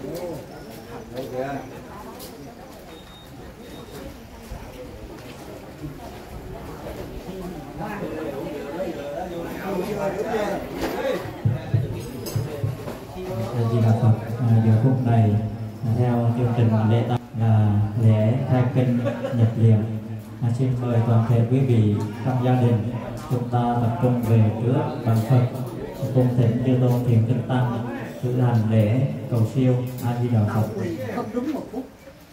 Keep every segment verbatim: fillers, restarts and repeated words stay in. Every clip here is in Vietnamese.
Di Đà Phật. Giờ phút này theo chương trình lễ tang là lễ khai kinh nhập liền. À, xin mời toàn thể quý vị trong gia đình chúng ta tập trung về trước bàn Phật, cung thỉnh chư tôn thiền tinh tăng thực hành lễ cầu siêu A Di Đà Phật. Không đúng một phút.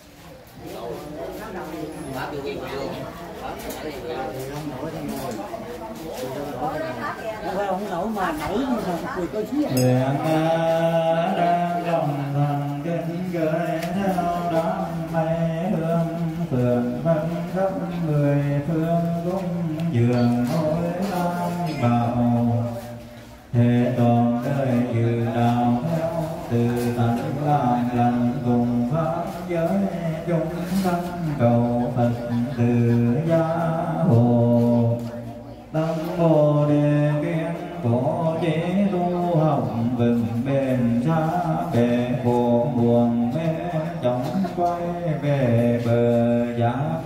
Không nổi mà nổi người coi xíu. Nguyện đang lòng thành kính gửi theo đám mây hương phượng vân khắp người phương cúng dường hối lang bảo thế toàn đời dự đạo theo từ tận làm lành cùng pháp giới chúng sanh cầu Phật từ gia hộ tâm bồ đề kiên cổ chế tu học vững bền xa bề khổ buồn mê chóng quay về bờ giác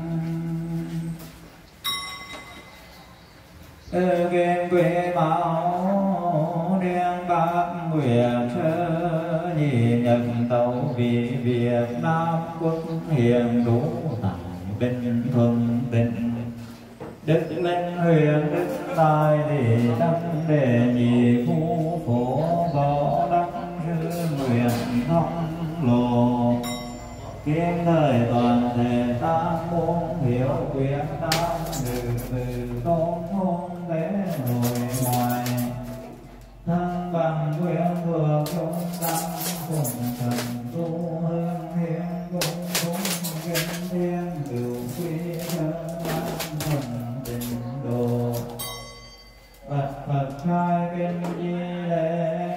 ư kiên quê bảo đen bác nguyện sơ nhị nhận tàu vì Việt Nam quốc hiền đủ tặng bình thuận tình đức minh huyền đức tài thì đắc đề nhị phu phổ võ đắc sư nguyện thông lộ kiến thời toàn thể ta muốn hiểu quyền tam từ từ tôn hôn tế nội ngoài thân bằng quyền thuộc chúng tăng cùng thần tu hương hiến cung cúng kinh thiên cửu quy thân an thần tịnh độ Phật Phật khai kinh di lễ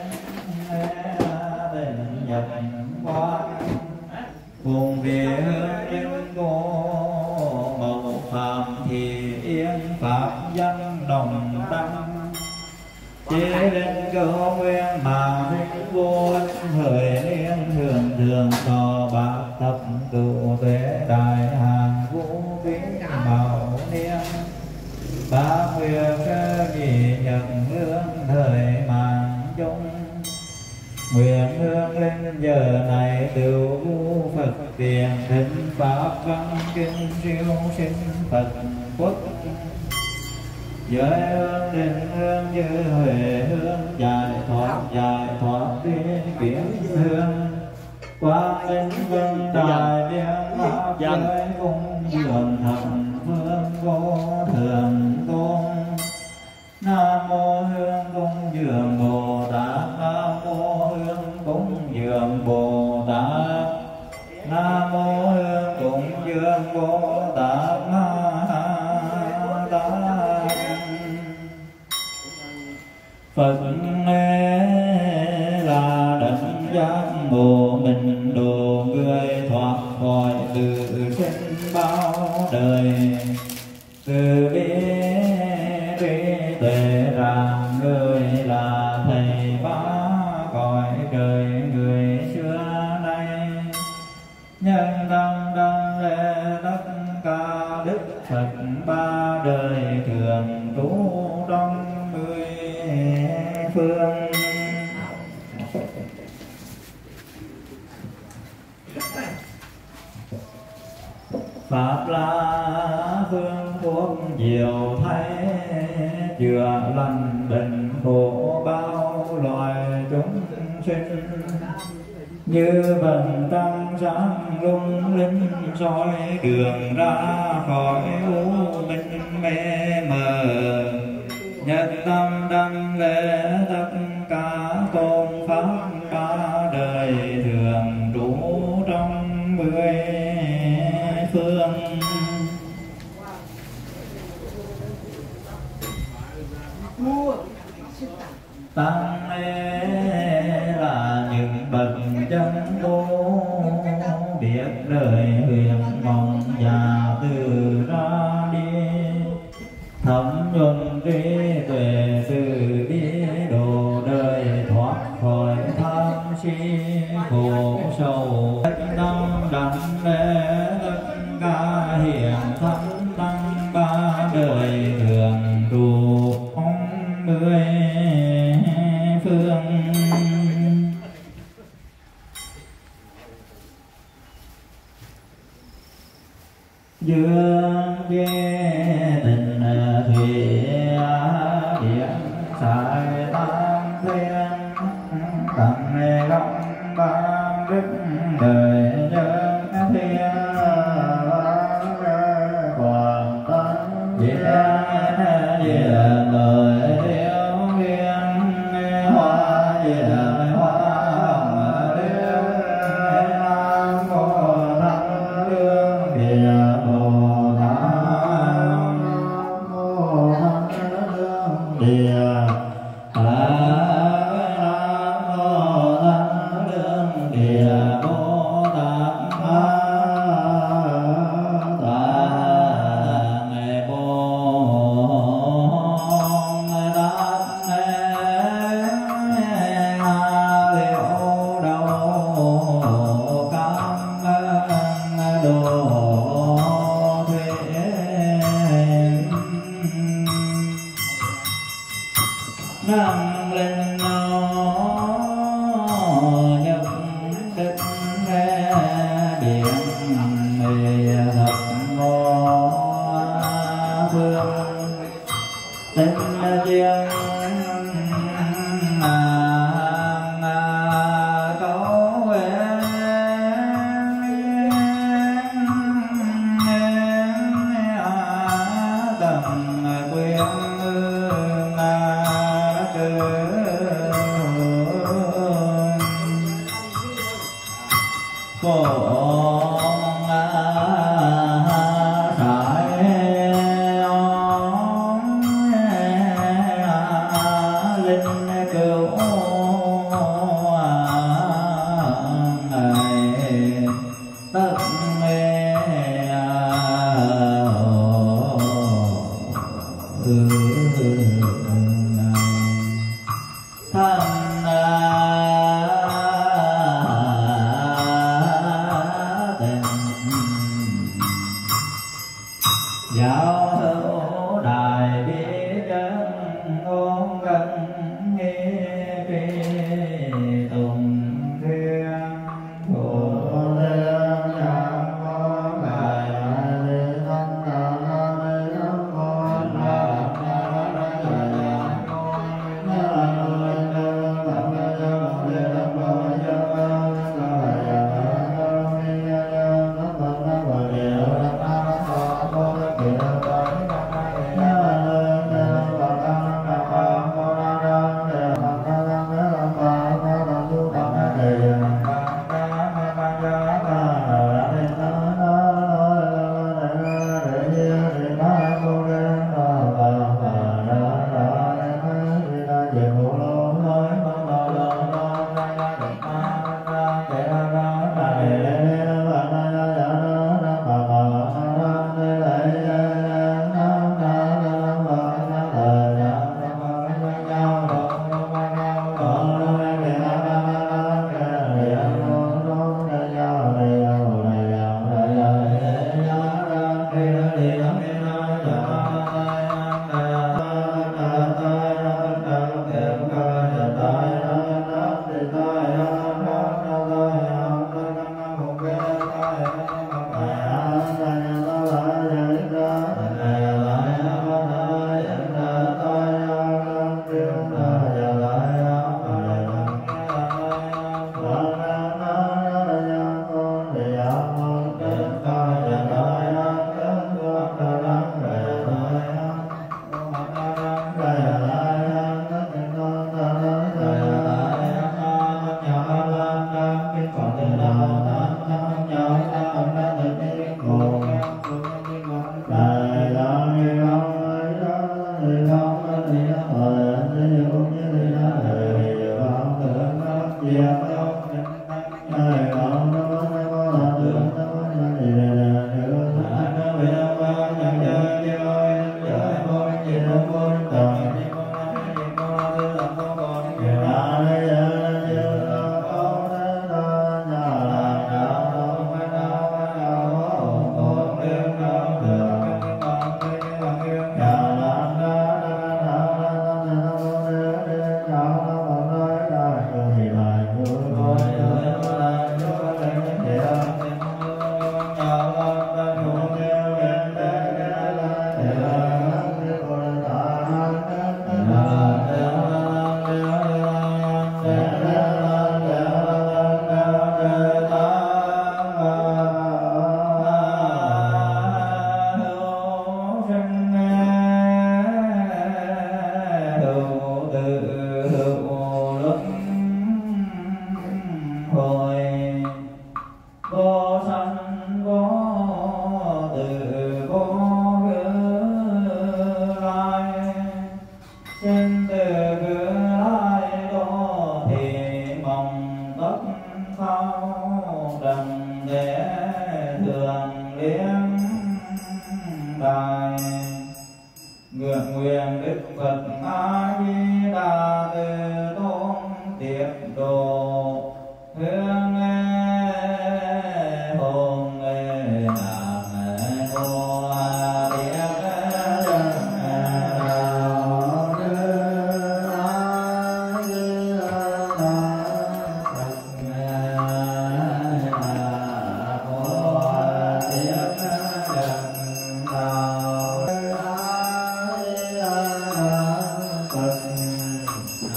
tình nhập quán cùng về hương linh cô mẫu phạm thì yên pháp dân đồng tăng chế lên cơ nguyên mà vinh vô thời liên thường thường thọ bạc thập cửu tuệ đại hàng vũ vĩnh bảo niên ba nguyện cơ nhị nhận lương thời màng chung nguyện hương linh giờ này từ vu Phật tiền thịnh pháp văn kinh siêu sinh Phật quốc giới hương linh hương như huệ hương giải thoát giải thoát tiên kiến hương quang linh vân đài điện pháp giới cung dường thầm phương vô thường tôn Nam mô hương cung dường Bồ Tát Nam mô hương cung dường Bồ Tát Nam mô hương cung dường Bồ Tát Phật là đấng giác ngộ mình độ người thoát khỏi từ sinh bao đời từ bi trí tuệ rằng người là thầy ba cõi trời người xưa nay nhân tâm đăng lễ tất cả đức Phật ba đời thường trú trong mười phương pháp là phương thuốc diệu thay chữa lành bệnh khổ bao loài chúng sinh như vầng trăng sáng lung linh soi đường ra khỏi u minh mê mờ nhất tâm đăng lễ tất cả tôn pháp ba đời thường trú trong mười phương tăng lễ là những bậc chân tu biết đời huyền mong và từ ra đi thấm nhuần trí tuệ từ bi độ đời thoát khỏi tham si khổ phương dương ghê tình thủy điện sải tam thiên tầng long ban đức đời nhân thiên quảng tân diệt diệt người thiếu liên hoa diệt hoa hồng liên nam mô thắng lương địa bồ tát nam mô thắng lương địa năng linh nó nhất đức điện mì thật ngô phương tinh chiên cấu tầng quyên phổ sải linh cửu ngày tất giáo hữu đại bi chân ngôn gần nghi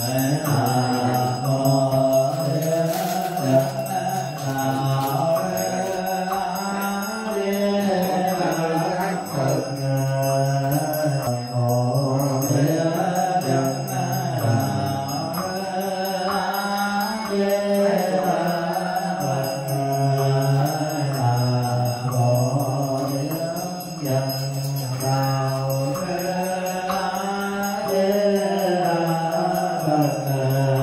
Phật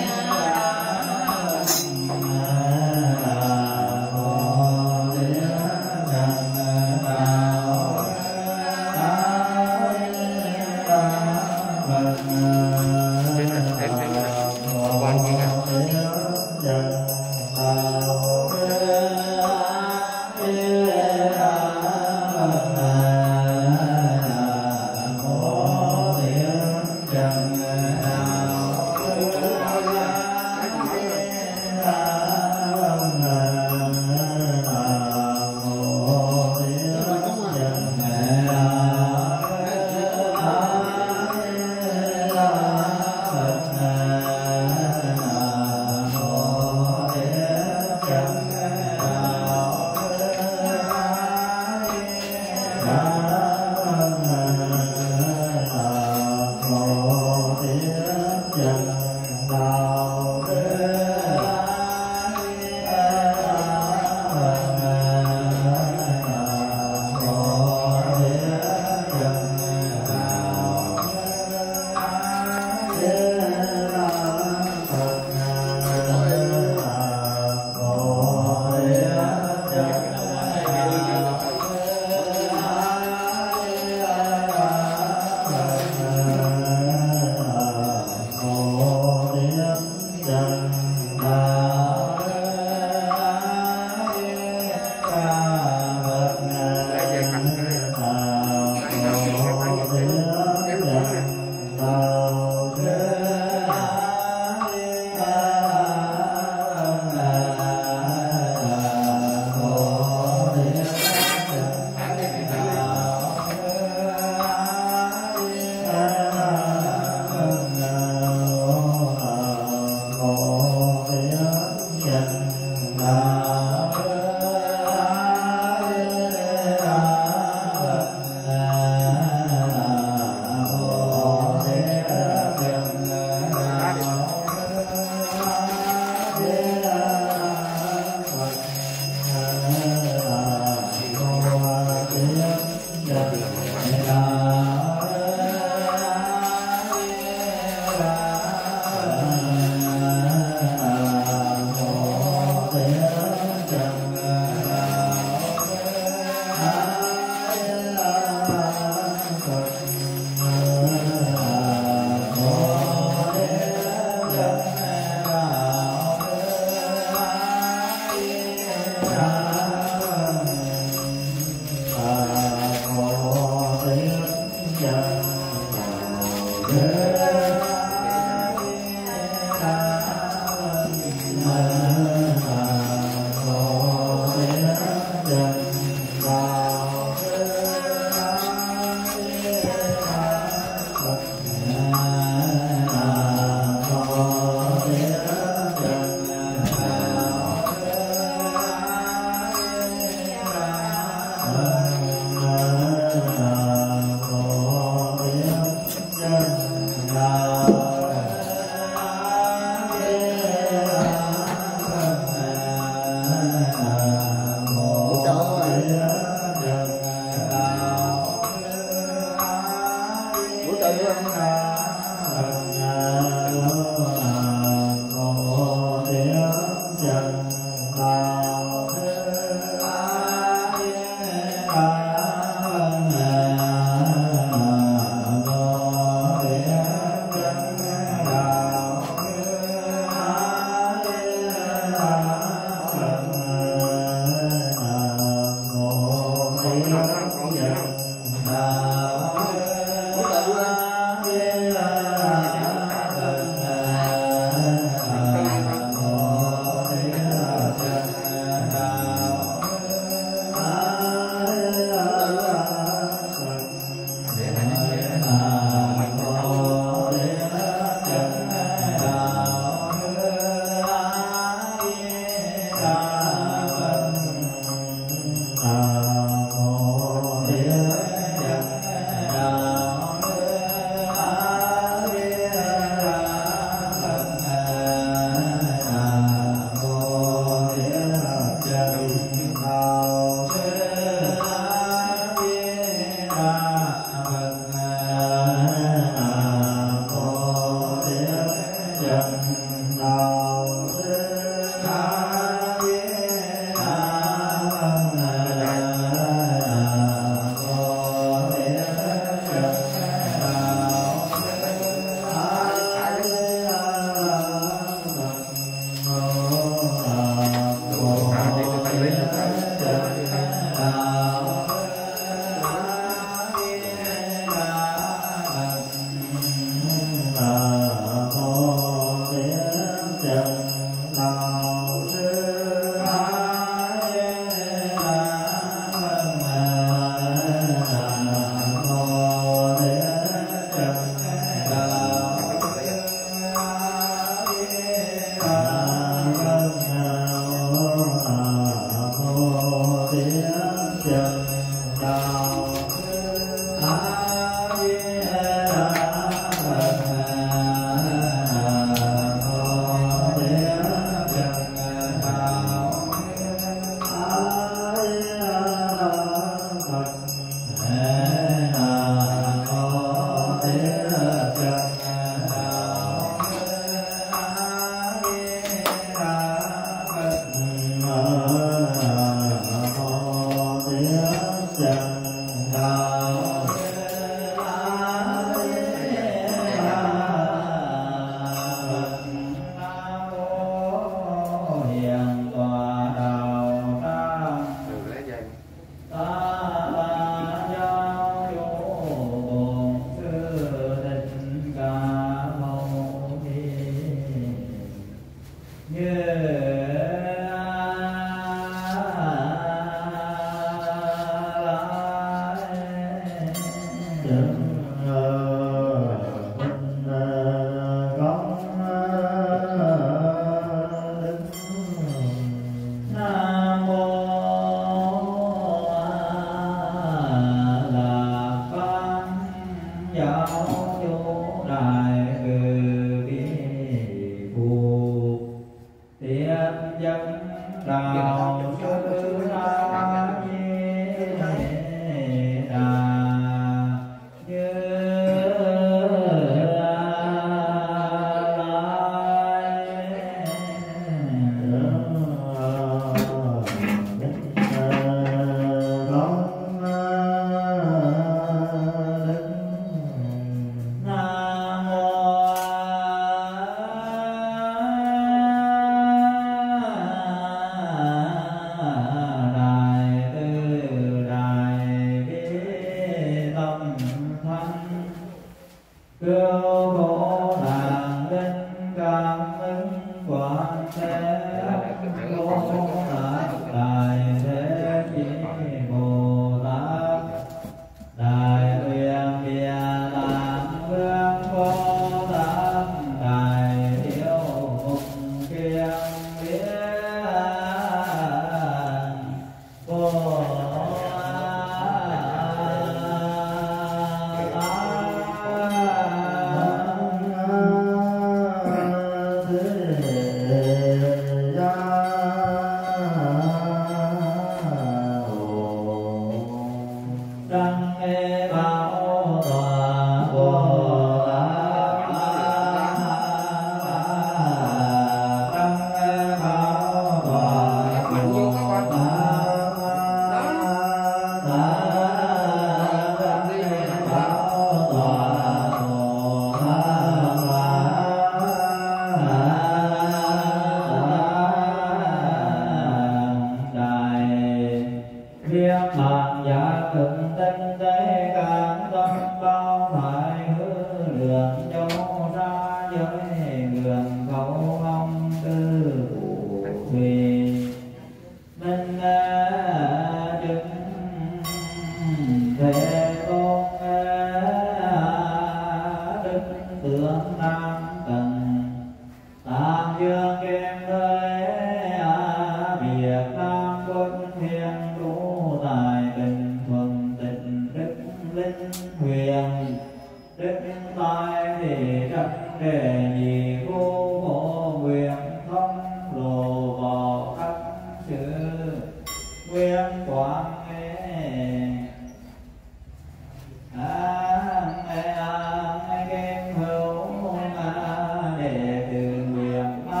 Hãy subscribe cho kênh Ghiền Mì Gõ để không bỏ lỡ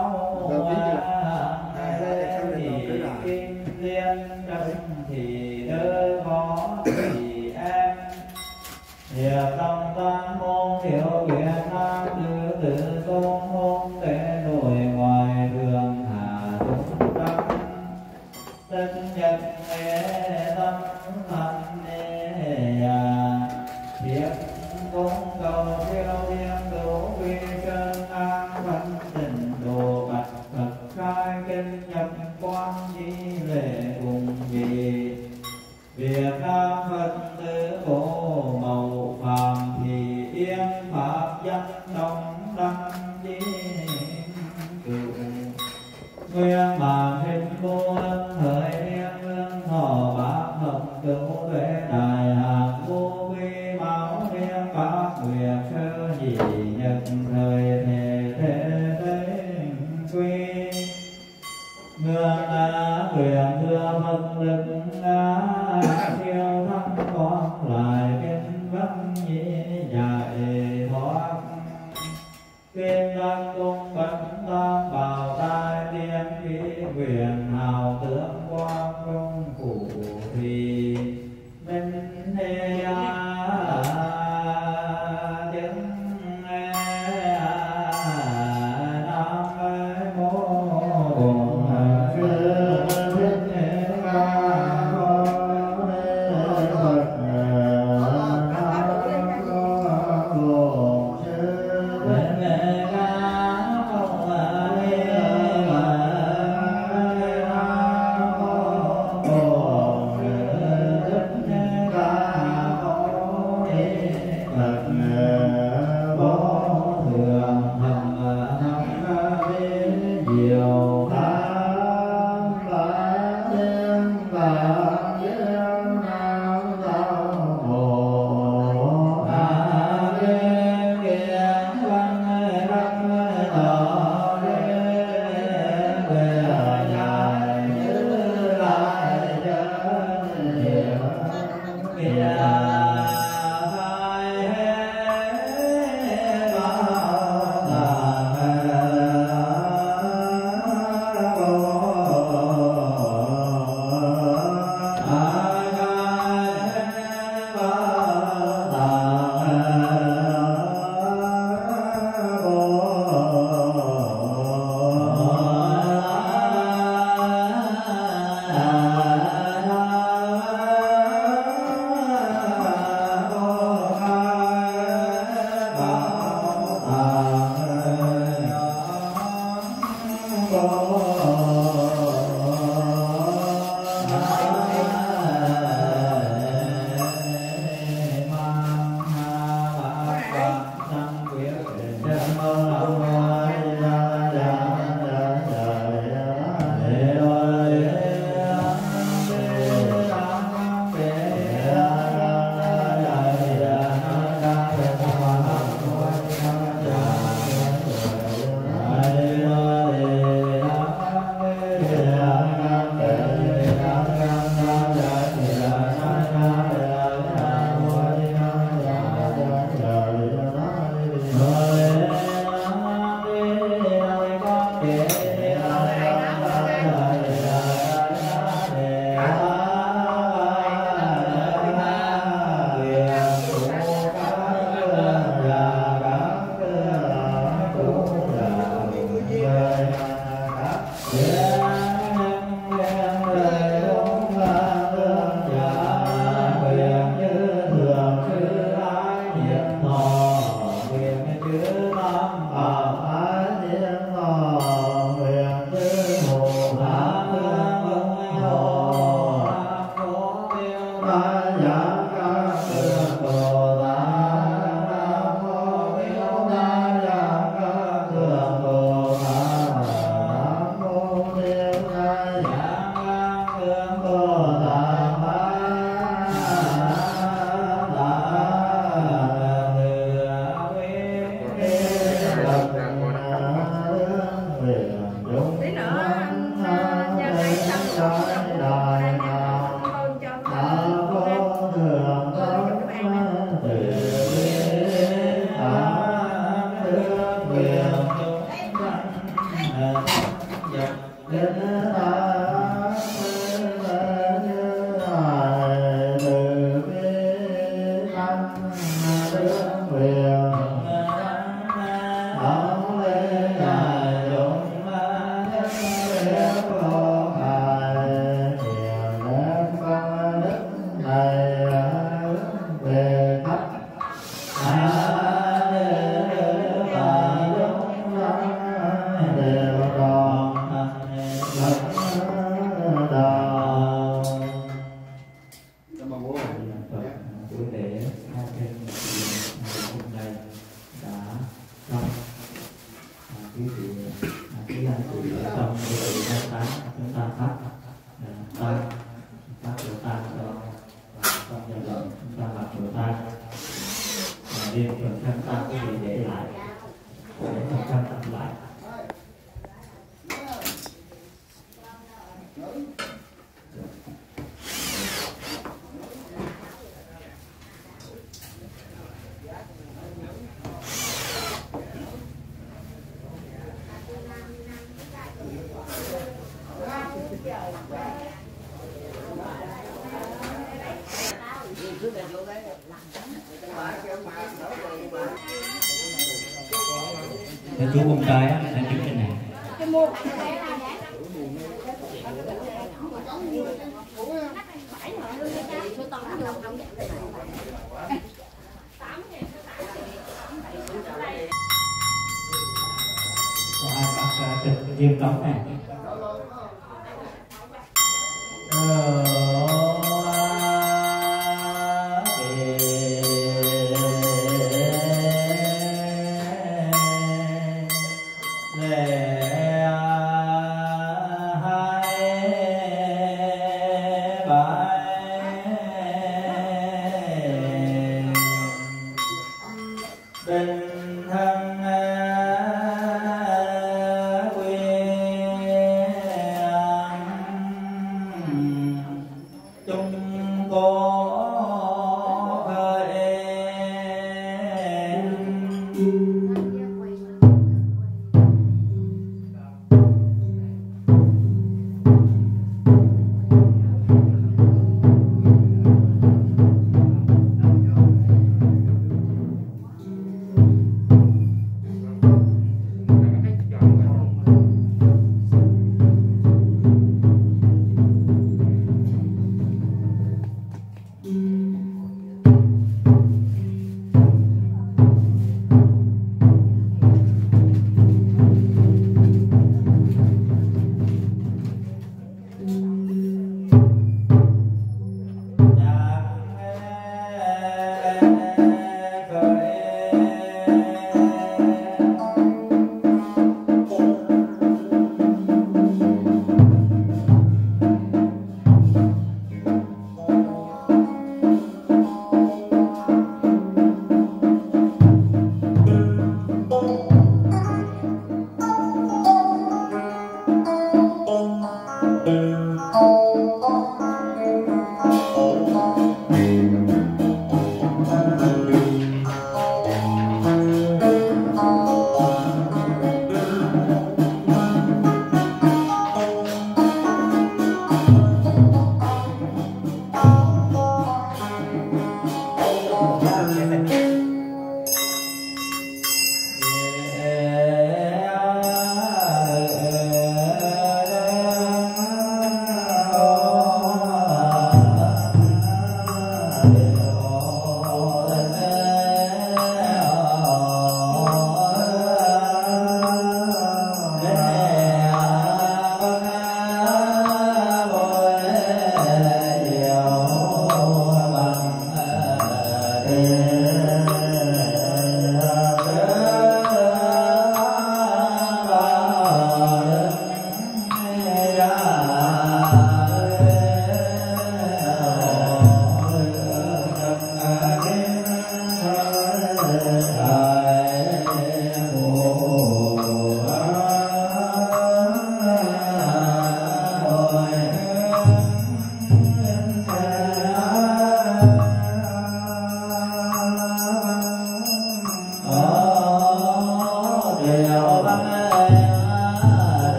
máu kim liên đất thì đỡ có thì em hiệp tâm tam môn hiểu Việt Nam tự tự tôn môn để nội ngoài đường hạ chúng tâm tất nhật nghe tâm hành nhà thiệp công cầu theo thiên đủ quy chân an văn tình đồ bạch Phật khai kinh nhập quan di lệ cùng vì Việt Nam Phật tử bộ màu phàm thì yên pháp dân đồng đăng di cựu nguyên bản hình vô ân thời niên lương thọ bác hợp cứu tuệ đại hạng vô vi máu niên bác nguyệt sơ nhị nhật thời thể thế thế quy ngưỡng á quyền thưa phật lực á siêu thắng con lại kinh văn nhị dạy thoát kinh đăng cung bấn tam bảo tai tiên khí quyền hào tướng quang trung phủ thì minh hê a tiếng nam mô Để chú con trai á, anh kiếm cái này. Có ai bắt trực kim cống này.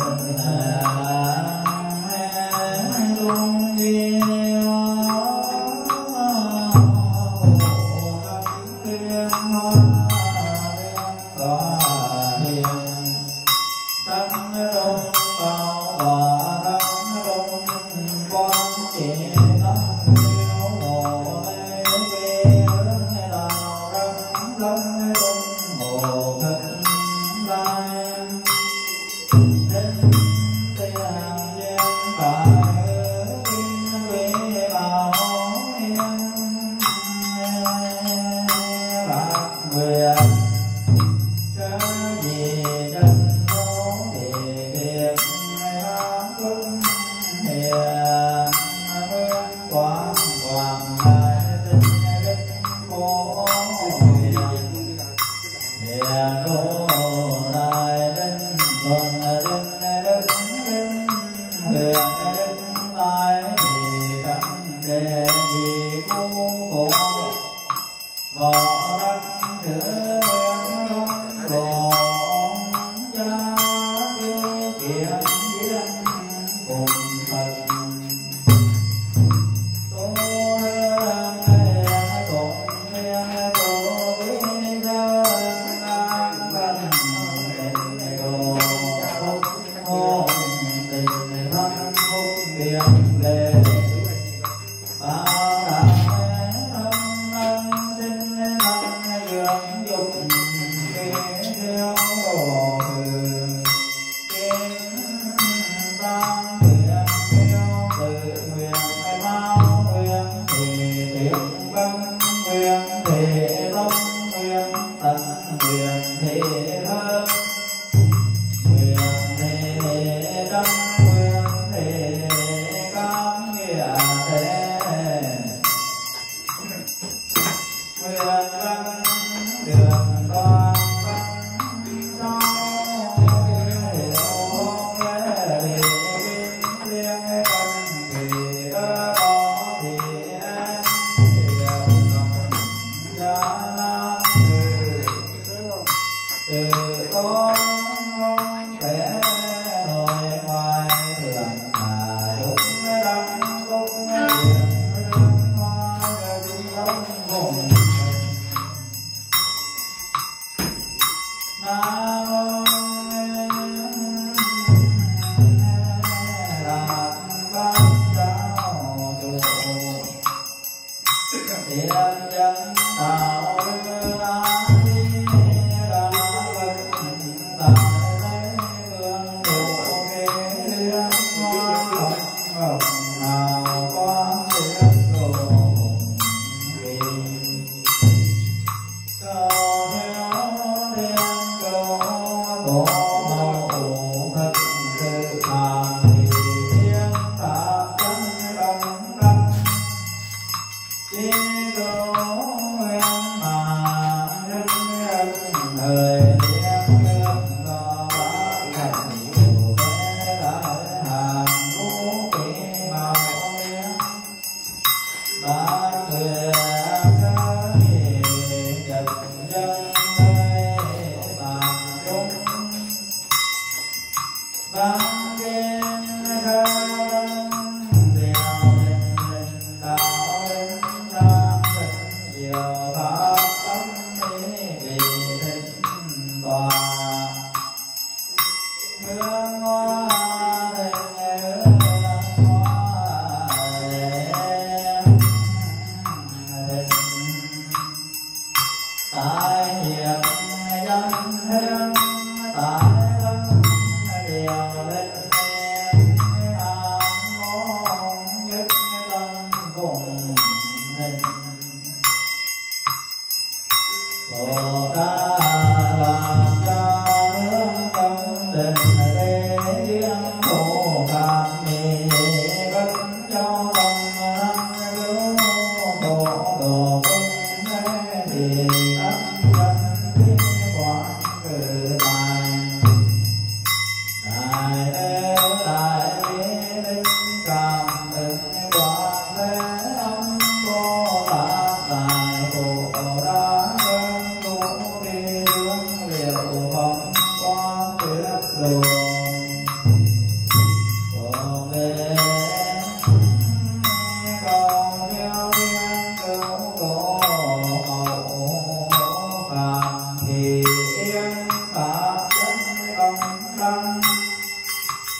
Tại hiệp dân hương tại lâm điều linh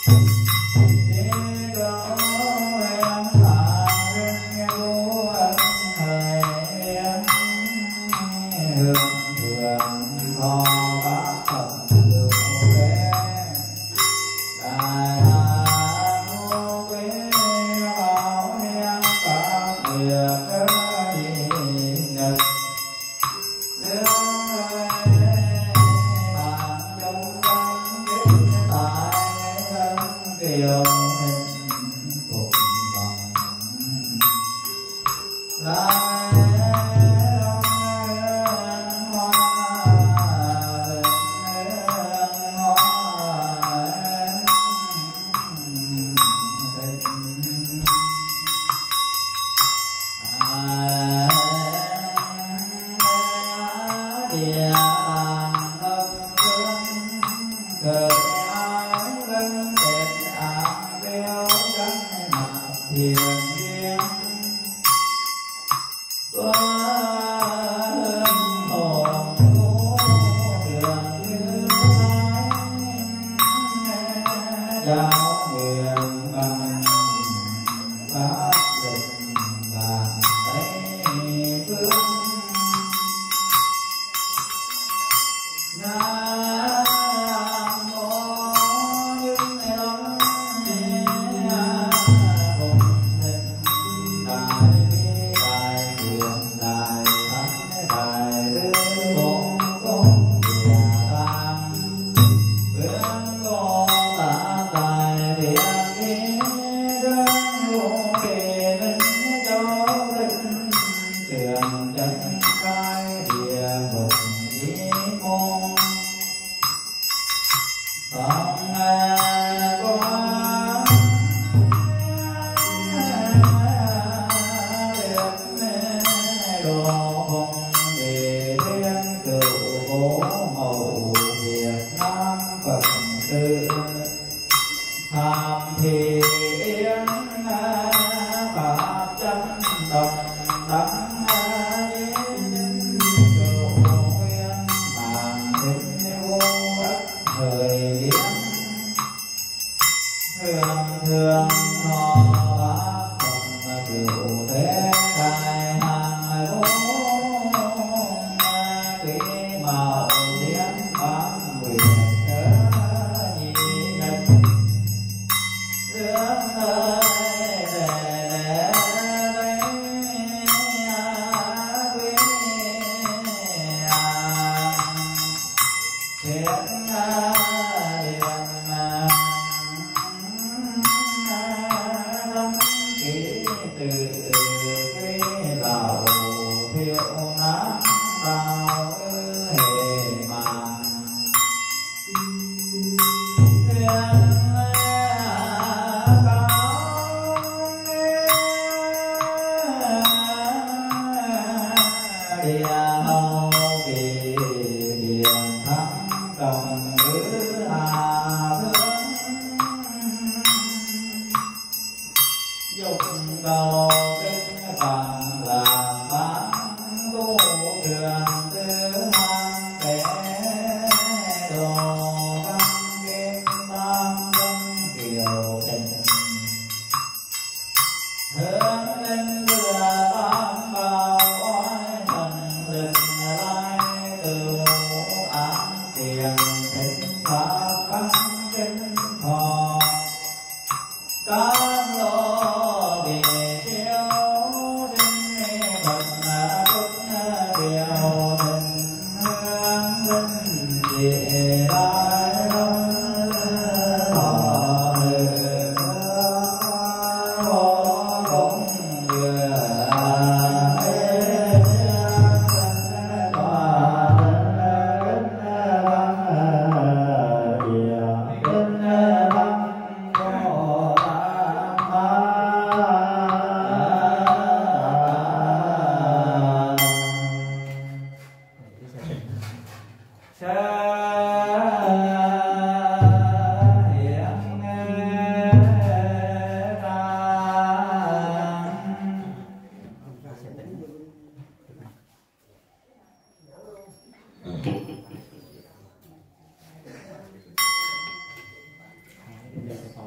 Hãy subscribe cho kênh Ghiền Mì Gõ để không bỏ lỡ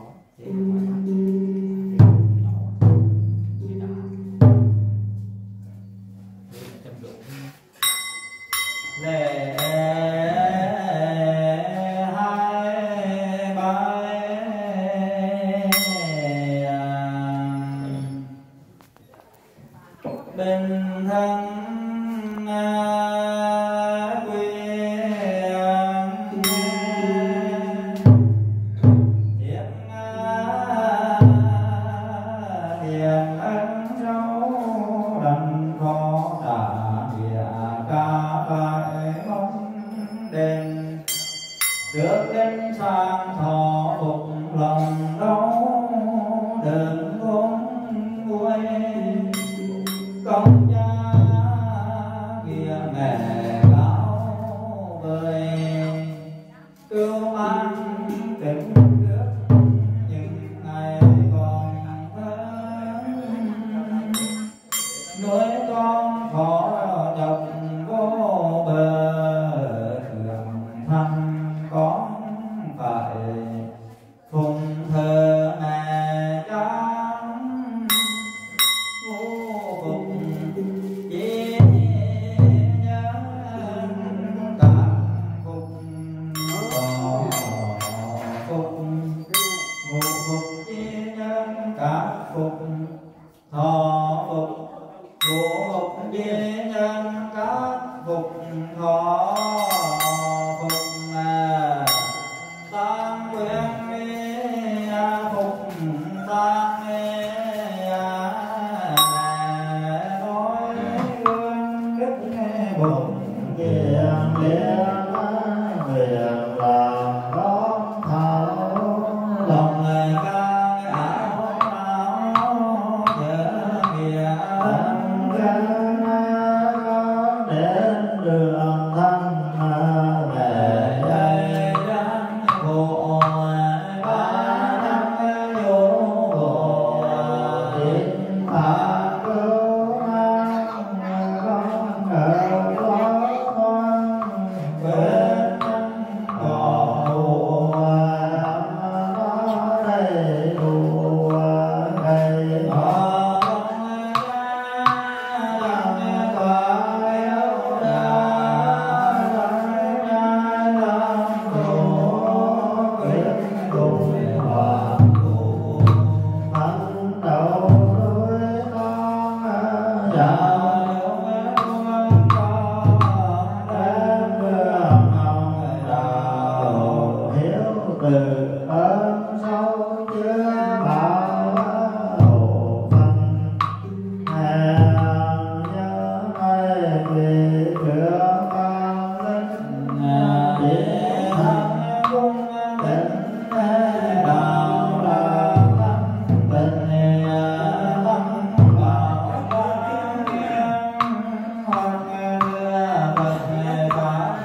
thì ngoài mặt thì nhỏ thì đã châm đủ lệ hai bài bình thân trước đến sang thọ phục lòng đấu đừng vốn vui công cha kia mẹ lão bơi cứu mang tình nước những ngày còn thơ nuôi con khó độc vô bờ thường thăm có phải phùng thờ mẹ trắng ngũ phục chỉ nhớ cả phục bỏ phục ngũ phục chỉ nhớ cả phục thọ phục ngũ phục chỉ nhớ cả phục thọ phục tam nguyện mi phục tam mẹ nói gương đức bổn kiền liên nguyện làm đón thảo lòng ca áo áo nhớ nghĩa tâm can có đến đường thân mẹ dạy răng khổ ba năm vô khổ thiên hạ cứu mang con ngờ có con bên có đủ có đầy đủ đầy có từ ơn sâu chưa bao hộ phân nhớ mai quỳ cửa con linh địa thân cung tịnh đạo là tâm tình tâm bảo hoặc đưa Phật pháp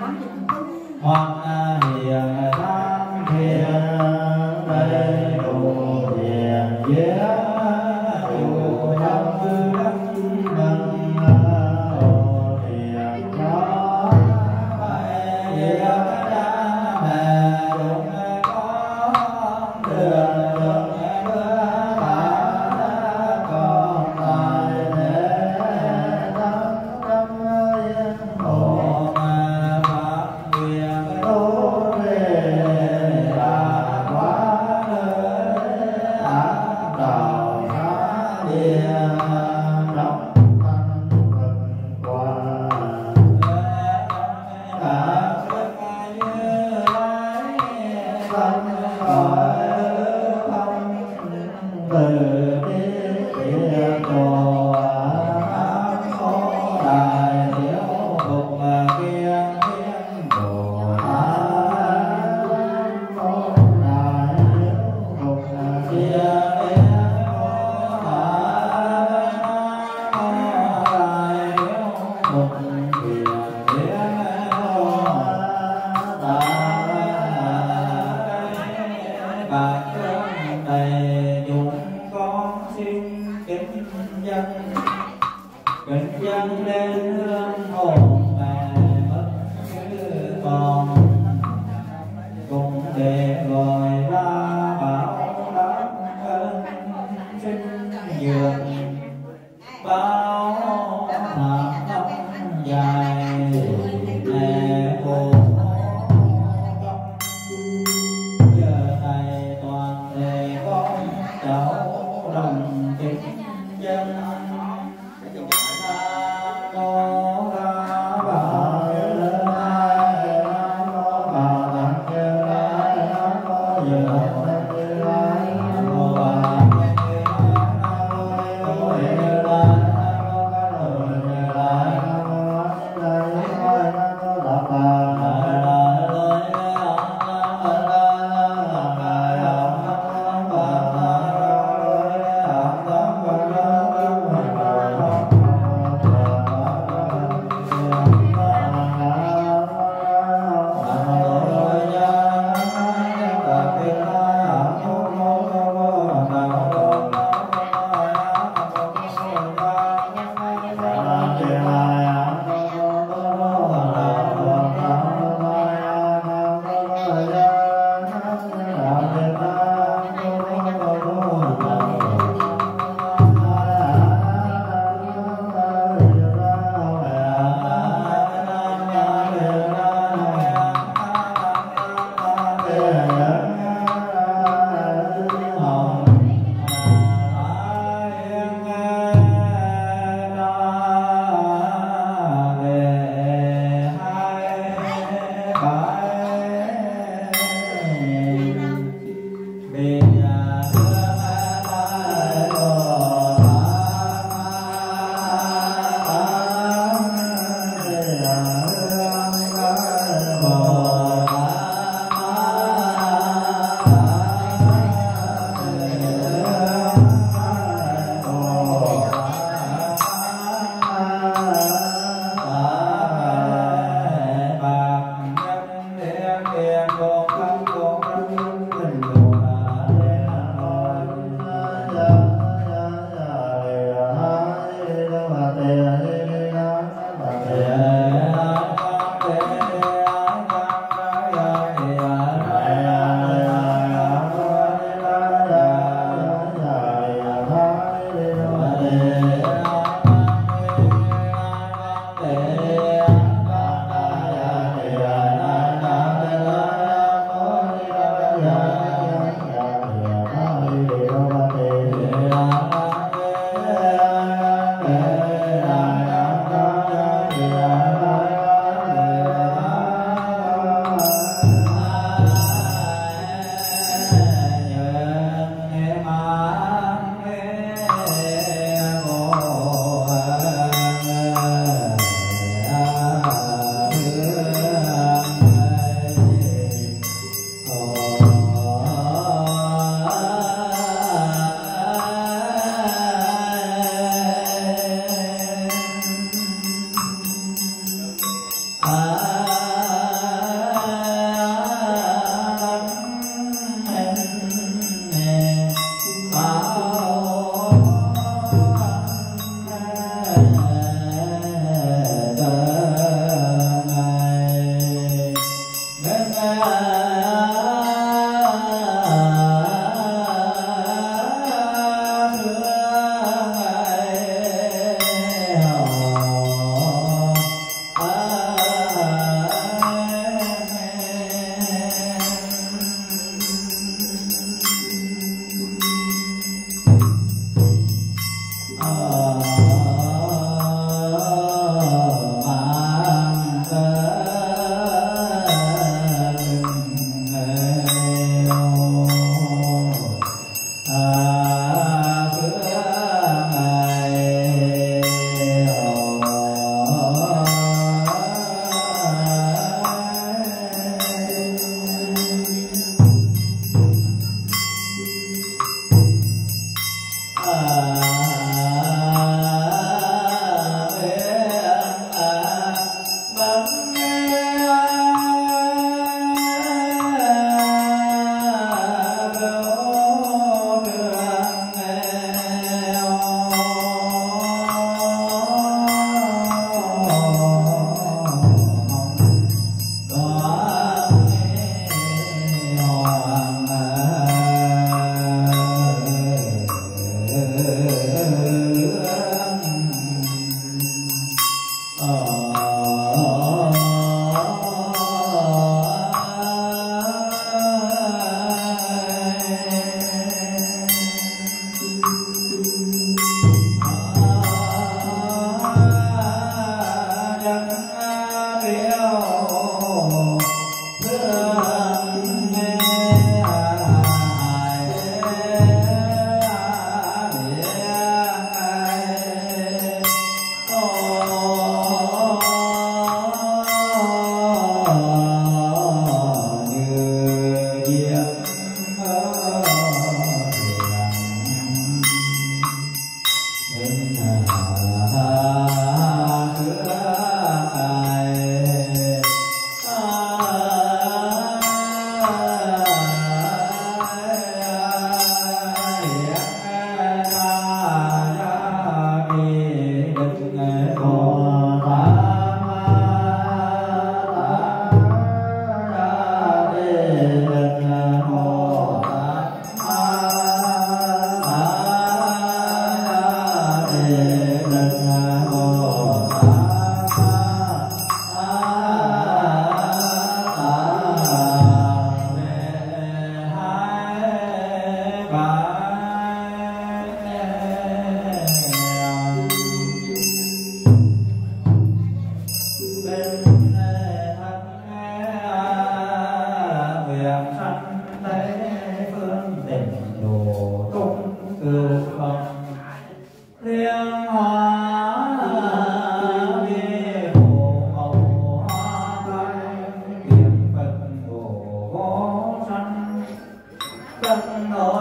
hoặc hiền tham thiền đầy đủ thiền giới đủ tâm đất nâng hộ thiền đó phải việc cha mẹ đúng có đường đường bữa ta còn lại thế tâm tâm yên ổn pháp quyền tu về là quá nơi ác đạo khá địa độc thân phần qua cả sức như lai tâm khỏi không từ bi địa đồ ác khổ đại thiếu phục kiên thiên bồ tát khổ đại thiếu phục kiên thiên bồ tát đại thiếu phục kiên thiên bồ tát bạc cơm đầy dụng con xin kính dân kính dân lên hương hồn mẹ mất như con cùng để gọi ra bà Hãy subscribe cho kênh Ghiền Mì Gõ để không bỏ lỡ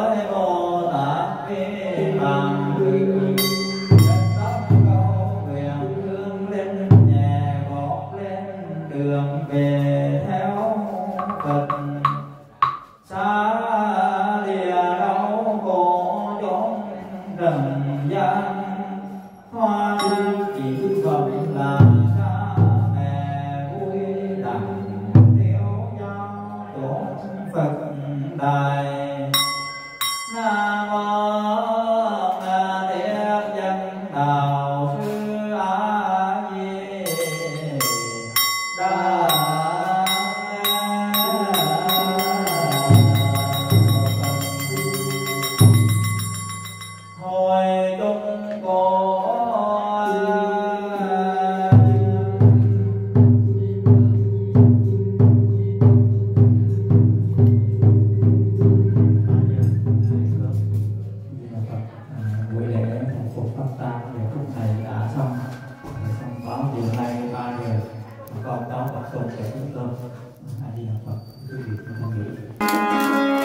với Bồ Tát vi bằng nhất tâm cầu nguyện hương lên nhẹ gót lên đường về theo Phật xa lìa đau khổ chốn trần gian hoa chỉ phẩm là cha mẹ vui đặng theo nhau chốn Phật đài. Nam mô A Thiết Chân Đạo Sư A Di Đà. Hồi trung cổ buổi lễ phục phục pháp tang thì phúc thầy đã xong, xong báo chiều nay ba giờ con cháu tập trung để chúng tôi a di đà Phật quý vị thân hữu.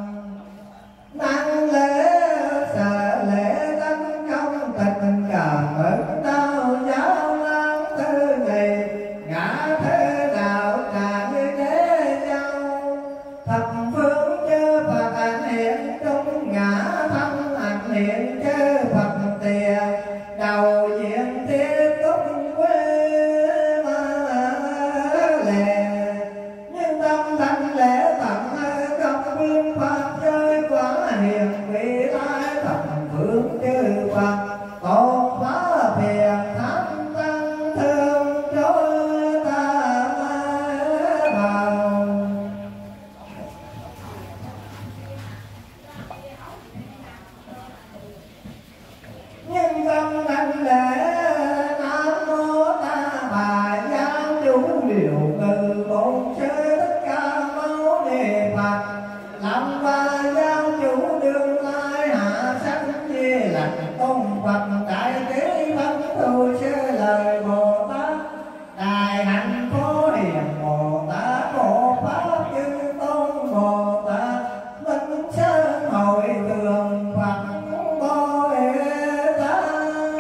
Năng lễ sợ lễ tánh công tịch cảm đầu diện thiết túc quê mà lè nhưng tâm thanh lẽ tặng công vương pháp chơi quả hiền vị lai thập phương chư Phật tôn phá phiền thánh tăng thương cho ta vào nhưng tâm thanh lẽ nam mô ta bà giáo chủ điều từ bốn chơi tất cả máu đề Phật làm ba giáo chủ đương lai hạ sanh di lành tôn Phật đại thế văn tu sơ lời Bồ Tát đại hạnh phổ hiền Bồ Tát hộ pháp chư tôn Bồ Tát minh sơn hội tường Phật Bồ Tát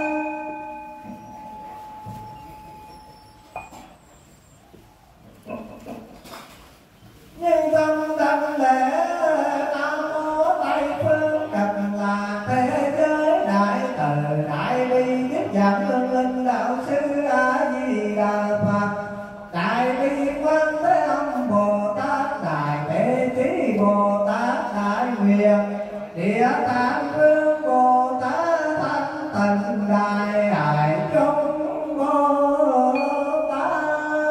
nhưng tâm tâm lễ nam mô tây phương cực là thế giới đại từ đại bi nhất dạng hương linh đạo sư a di đà Phật đại bi quan thế âm Bồ Tát đại thế chí Bồ Tát đại nguyện địa tạng vương Bồ Tát thanh tịnh đại hải trung Bồ Tát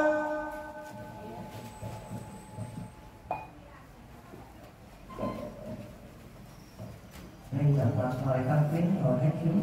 đây là Phật mời tăng tín ngồi hết xuống.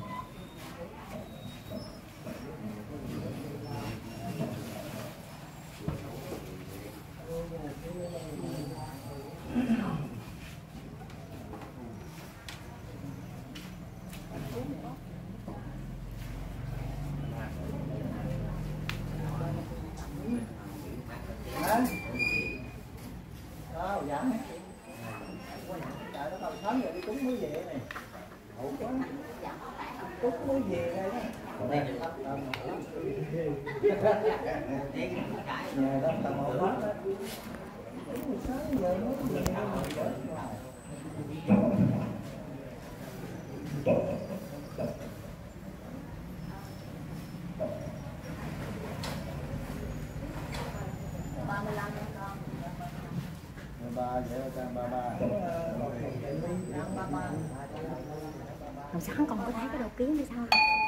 Sao dạ? Trời nó sáng giờ đi cúng mới về này. Ổn quá. Cúng mới về đây đó. Nhà đó tầm ổn quá đó. Cúng sáng giờ mới về. ba mươi lăm con. Ba vậy là ba ba. Hồi sáng còn có thấy cái đầu kiến hay sao?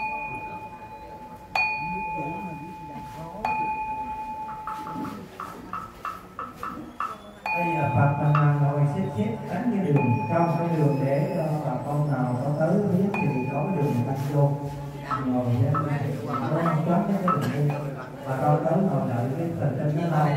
Đây là Phật mà ngồi xếp xếp đánh cái đường trong cái đường để cho bà con nào có tới biết thì có cái đường tăng vô ngồi lên nó không chót cái đường đi bà con tới ngồi đợi cái phần trên nó lao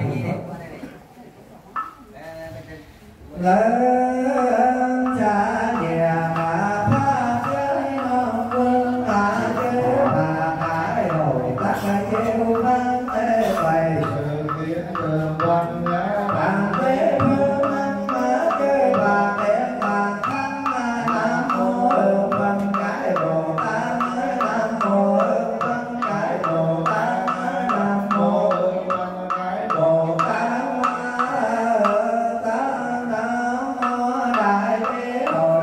lên cha nhà mà pháp giới non quân ta chế bà hải rồi tắt chiêu văn tê bày sự kiến đường văn nhã bàn thế phương anh mở chơi bà đen bàn thanh nam mô ương văn cái Bồ Tát nam mô ương văn cái Bồ Tát nam mô ương văn cái Bồ Tát nam mô đại bi hội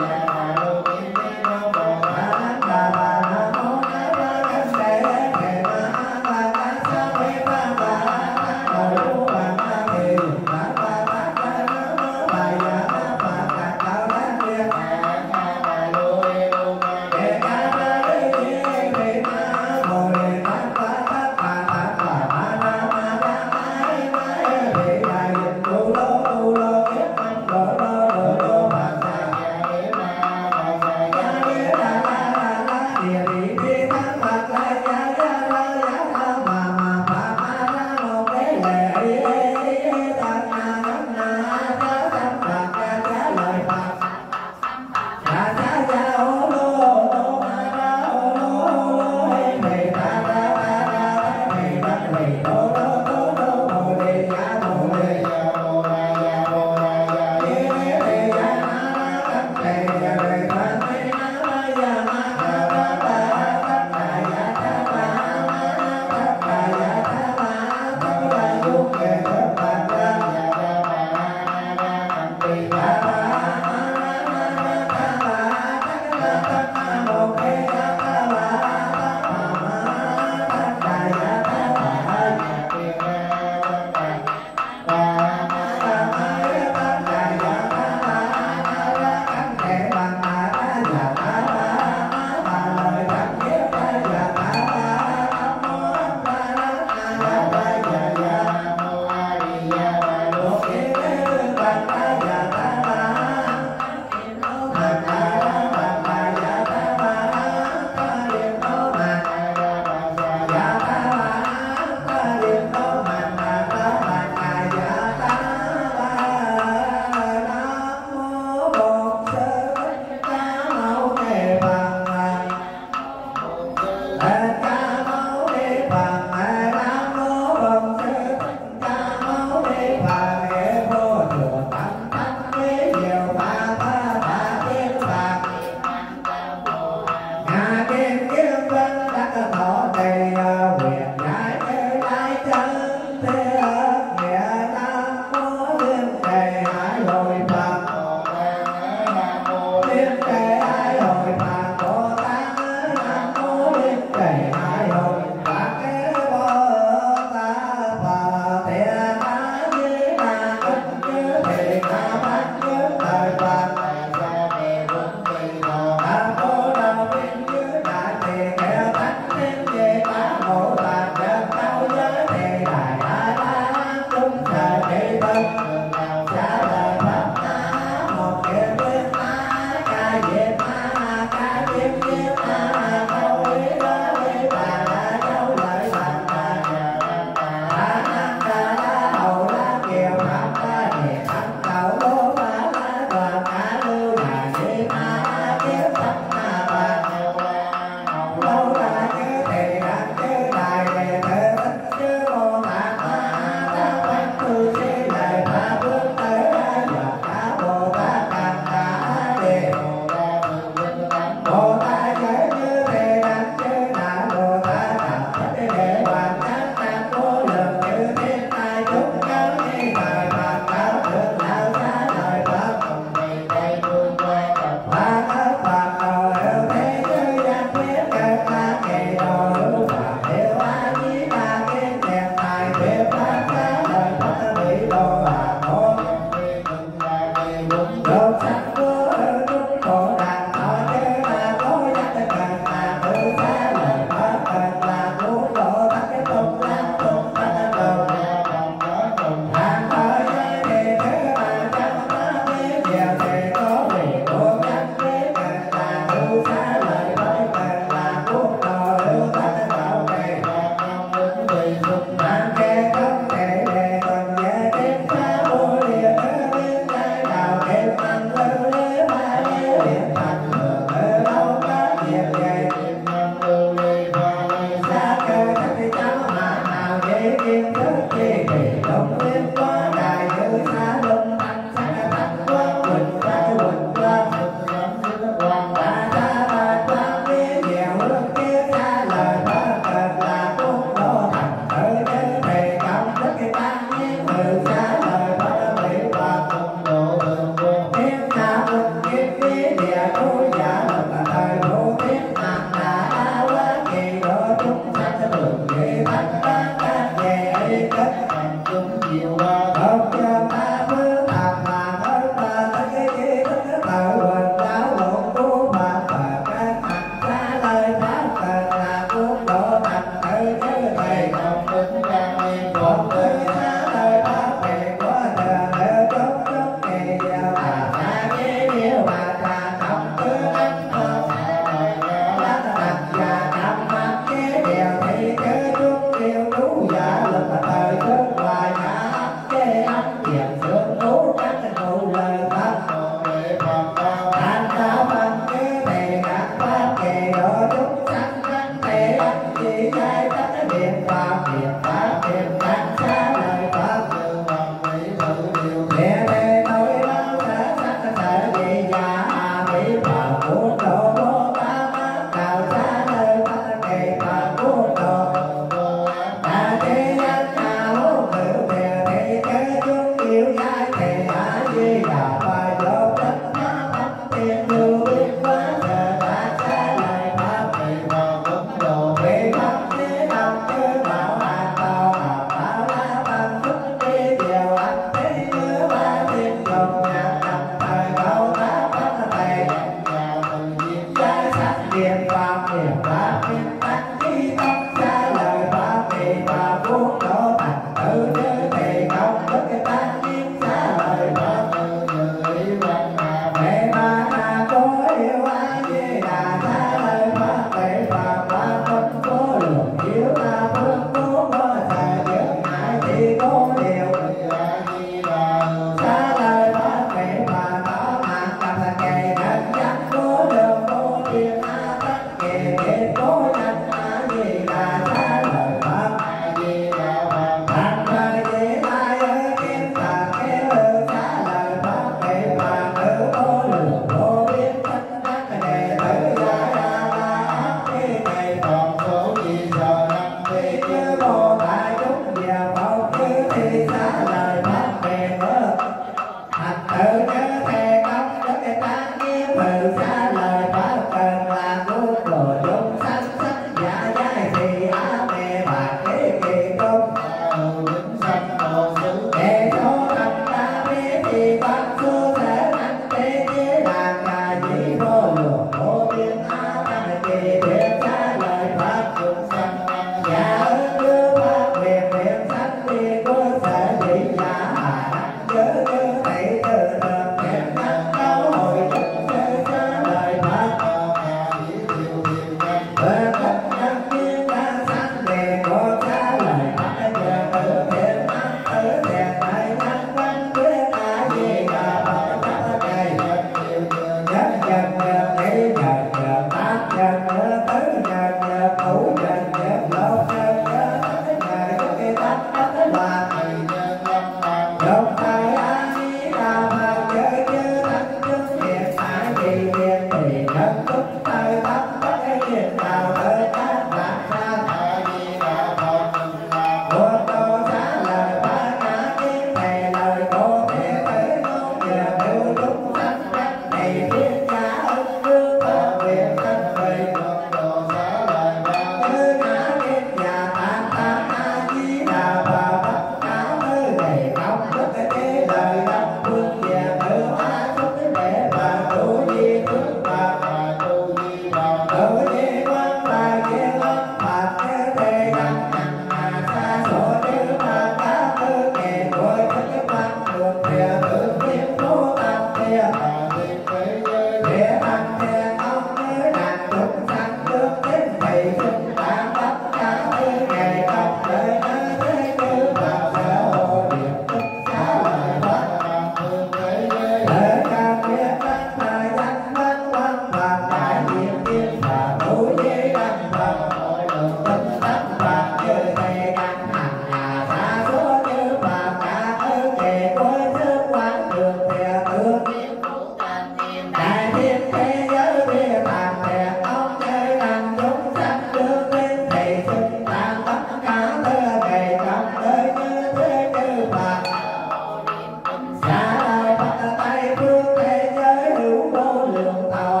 Hãy subscribe cho kênh Ghiền Mì Gõ để không bỏ lỡ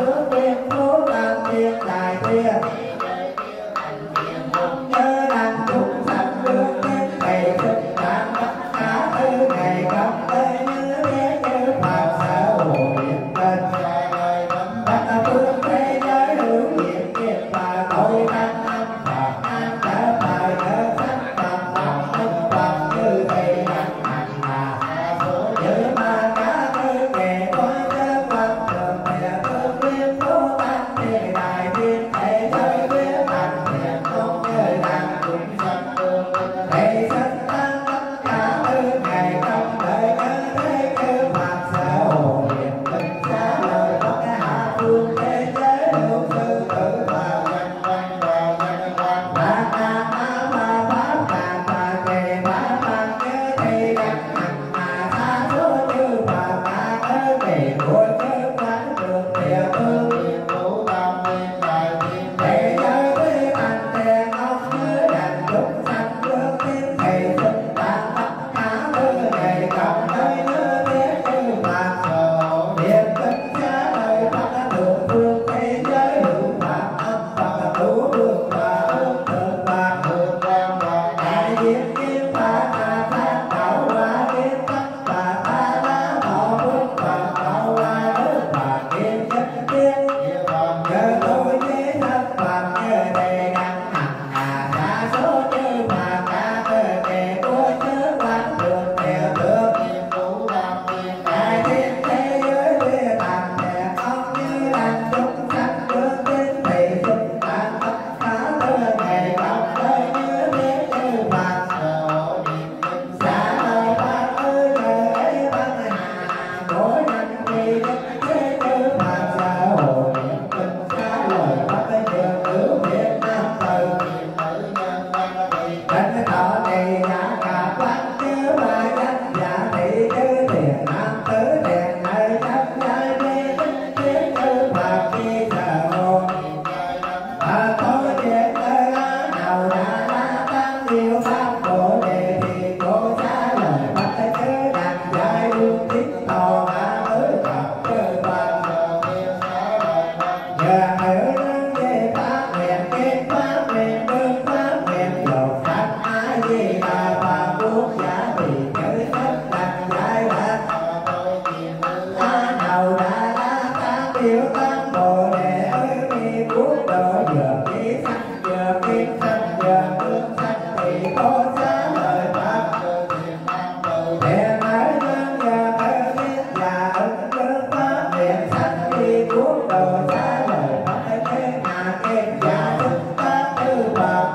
phước tiên phú tam tiên đại tiên nhớ đăng chúng sanh lương tiên thầy sức cảm tất cả thứ ngày công tới như thế như Phật sở hộ niệm tên tất phương thế giới hữu nhiệm nghiệp và tội tăng âm Phật an trở bài nhớ sắc Phật lòng ân Phật như thầy đăng hành là như ma cá tư nghề có chớ Phật trường địa phương liên phú tăng thiên đại thiên thế giới biết thành thiện không như đăng chúng sanh thầy sinh tăng tất cả thứ ngày trong đời nhớ thế như Phật sở hộ niệm bình xa lời có cái hạ phương thế giới hữu sư tử và quanh quanh và quanh quanh và nam á ma pháp tạng và kề pháp tăng nhớ thi đăng hành mà tha số như Phật ta tới kỳ của chớ quán được địa phương vũ tam thiên đại thiên thế giới với thành tiền ông như đàn chúng sanh lương tiên thầy sinh tăng tất cả thứ ngày cộng tới như biết như Phật sở hộ niệm bình xa lời Phật đã được phương thế giới hữu Phật âm Phật đủ được và ương thượng và thường quan và đại diện kim Phật là phát đạo hóa kiến tất và ta đã thọ phước Phật đạo hóa đức Phật kim nhất tiên nhờ tôi với thân Phật như thầy đăng hành à đa số như Phật cả cơ thể của chớ quán được địa tượng đại thiên thế giới với thành đẹp ông như đàn chúng sanh lương tiên thầy sinh tăng tất cả thứ ngày cộng tới như biết như Phật sở hộ niệm bình xa lời Phật ơi lời ấy văn hà mỗi năm khi đức thế như Phật sở hộ niệm bình xa lời Phật ấy được hữu Việt Nam từ đến thọ này đã cả quán chứ và danh giả thị chư thiền nam tứ thiền nơi chấp giai mê tích thiết như Phật chi sở hộ và thôi thiện nơi á nào đã la tăng diệu pháp bồ đề thì cô xa lời Phật ấy chứ đàn giai đương tín tò mà mới Phật chư Phật nhờ nữ năng về pháp nguyện kiến pháp nguyện đương pháp nguyện lột pháp a di đà và quốc giả vì chữ tất đàn giai đạt ta nào đã la tăng diệu tăng bồ đề ơi mi quốc độ vừa ký sanh vừa kiến sanh vừa tương sanh thì cô xa lời Phật thiện ái nhân giờ thơ biết là ứng đương pháp nguyện sanh đi quốc độ xa lời Phật ấy thế nhà kiến giả thức pháp tư Phật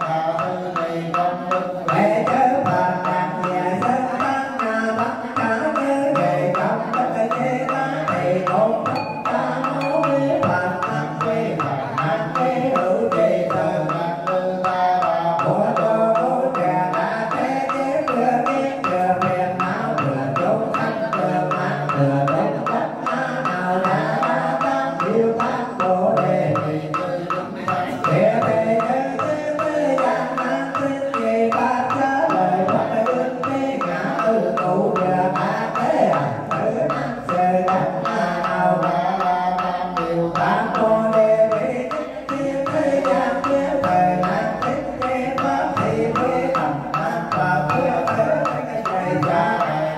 về chớ Phật đàn nhẹ sân tăng na bắt cả như ngày công đất ấy thế ta thì không tất cả mẫu quý Phật tăng quý Phật tăng quý hữu trì từ của cô cô trẻ đã thế chế vừa kiến vừa phiền não vừa chúng sanh vừa mạng vừa đúng tất cả nào đã la tăng diệu tăng bồ đề thì địa thế giới thế thế gian năng thiên gì ba giá lời Phật ấy ứng thế ngã tư tụ vừa ta thế ảnh tử năng sự đắc nào đã la tăng diệu tăng bồ đề vì tích thiên thế gian kia thời năng tích thế pháp thì quý tầm năng và quý thế cái thầy cha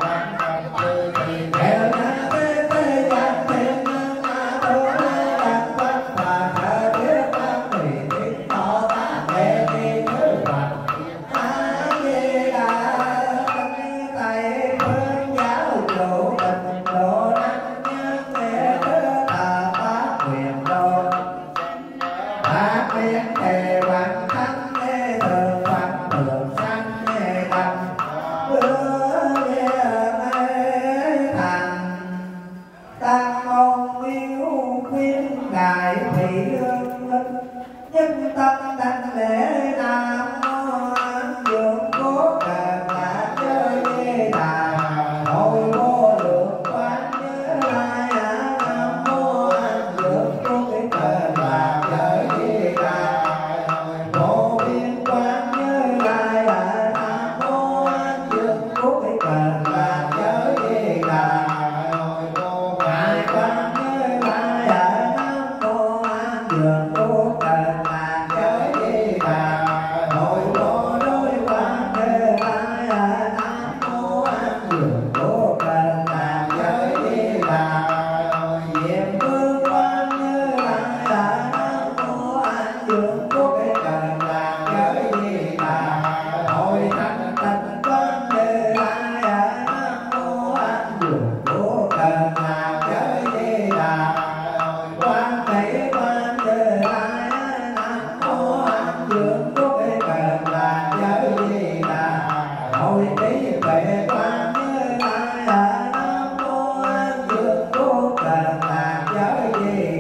đều na thế thế gian thiên năng a đô na đắc văn và thờ thiết văn thủy tín tỏ ta về đi thứ Phật a di đà thầy phương giáo chủ tịnh độ năng nhân thế thứ tà pháp quyền độ pháp biến thề bằng thánh thế thường Phật thường sanh thế tâm bữa địa mê thành tăng môn yêu khuyên đại thị hương linh nhân tâm đảnh lễ nam mô an dược cốt đàn đã chơi di đà hội vô lượng quán như lai á nam mô an dược cốt đàn và chơi di đà vô biên quán như lai á nam mô an dược cốt đàn và chơi di đà ngài quán như lai á nam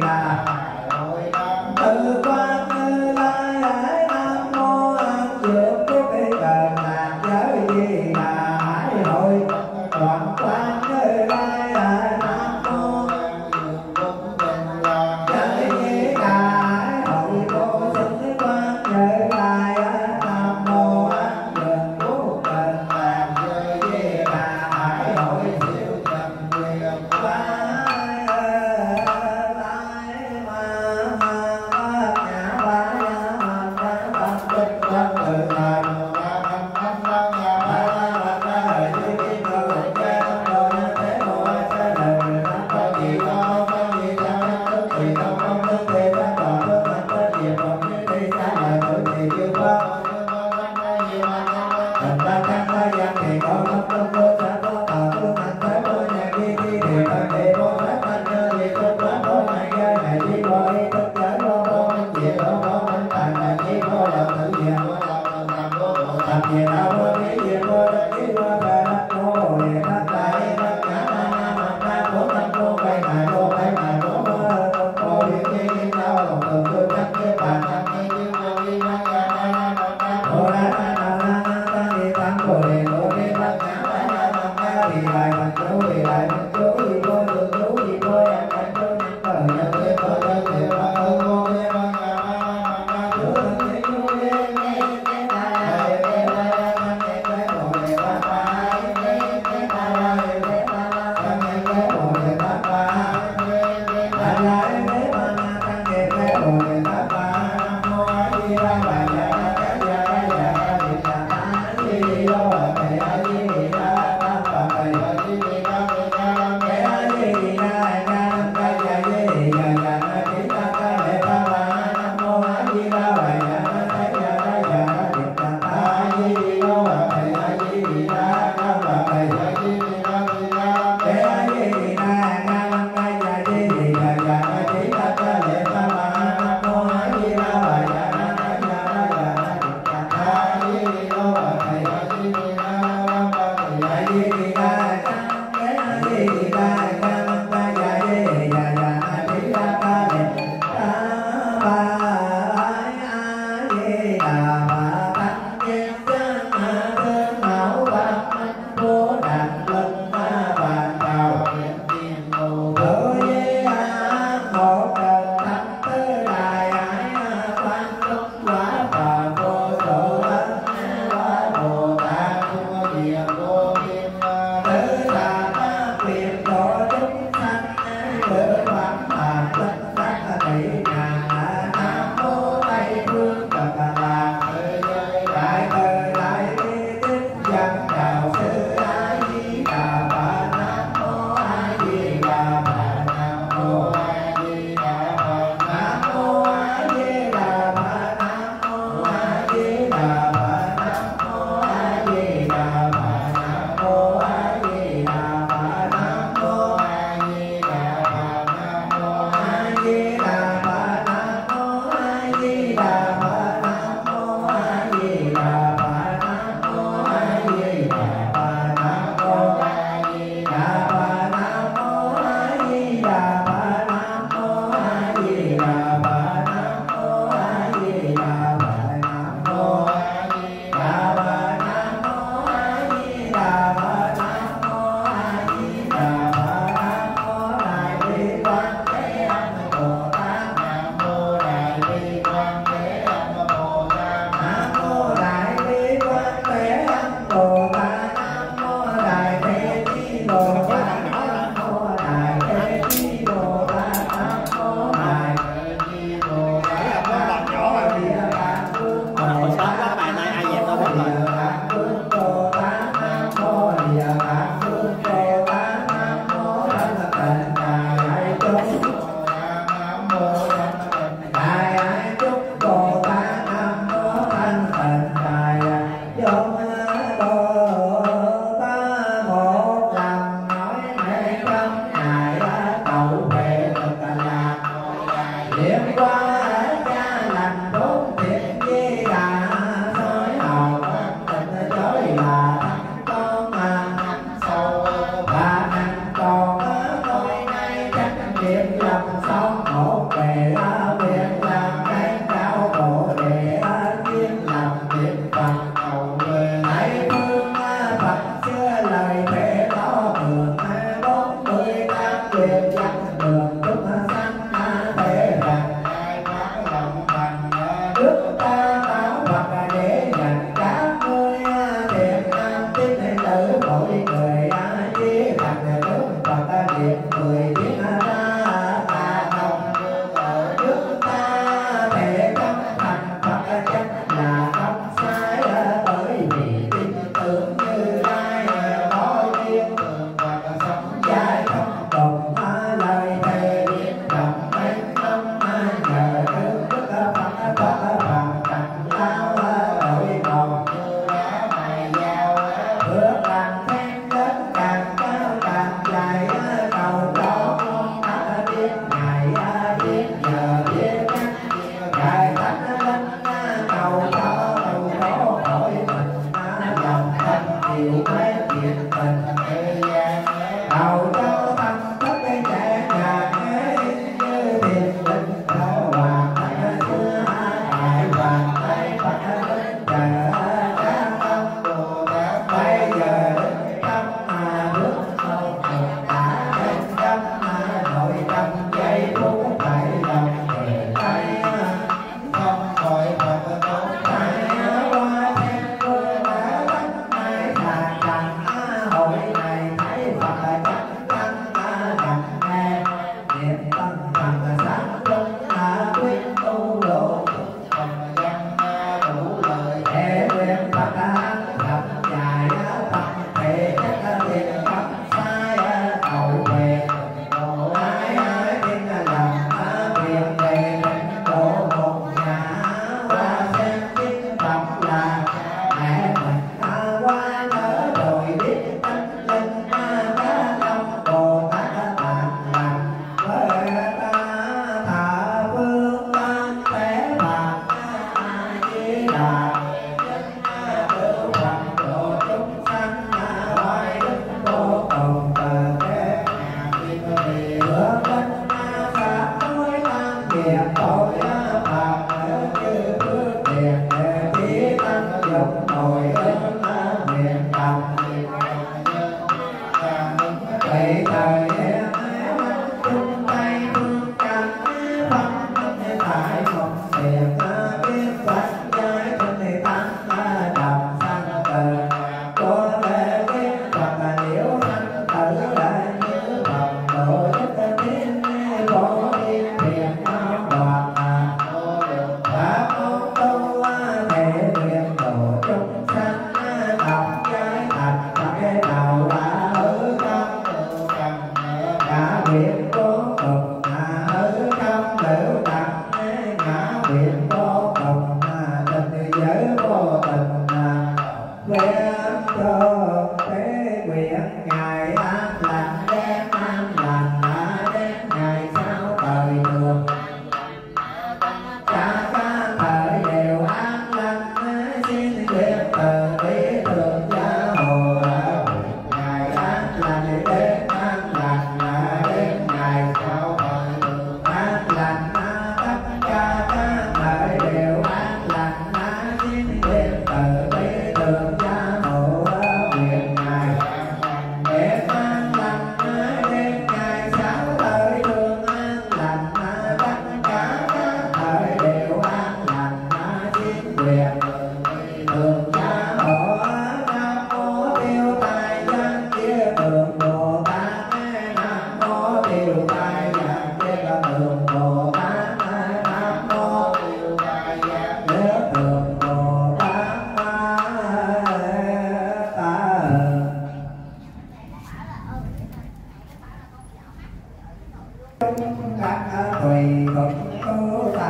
Hãy subscribe cho kênh Ghiền Mì Gõ để không bỏ lỡ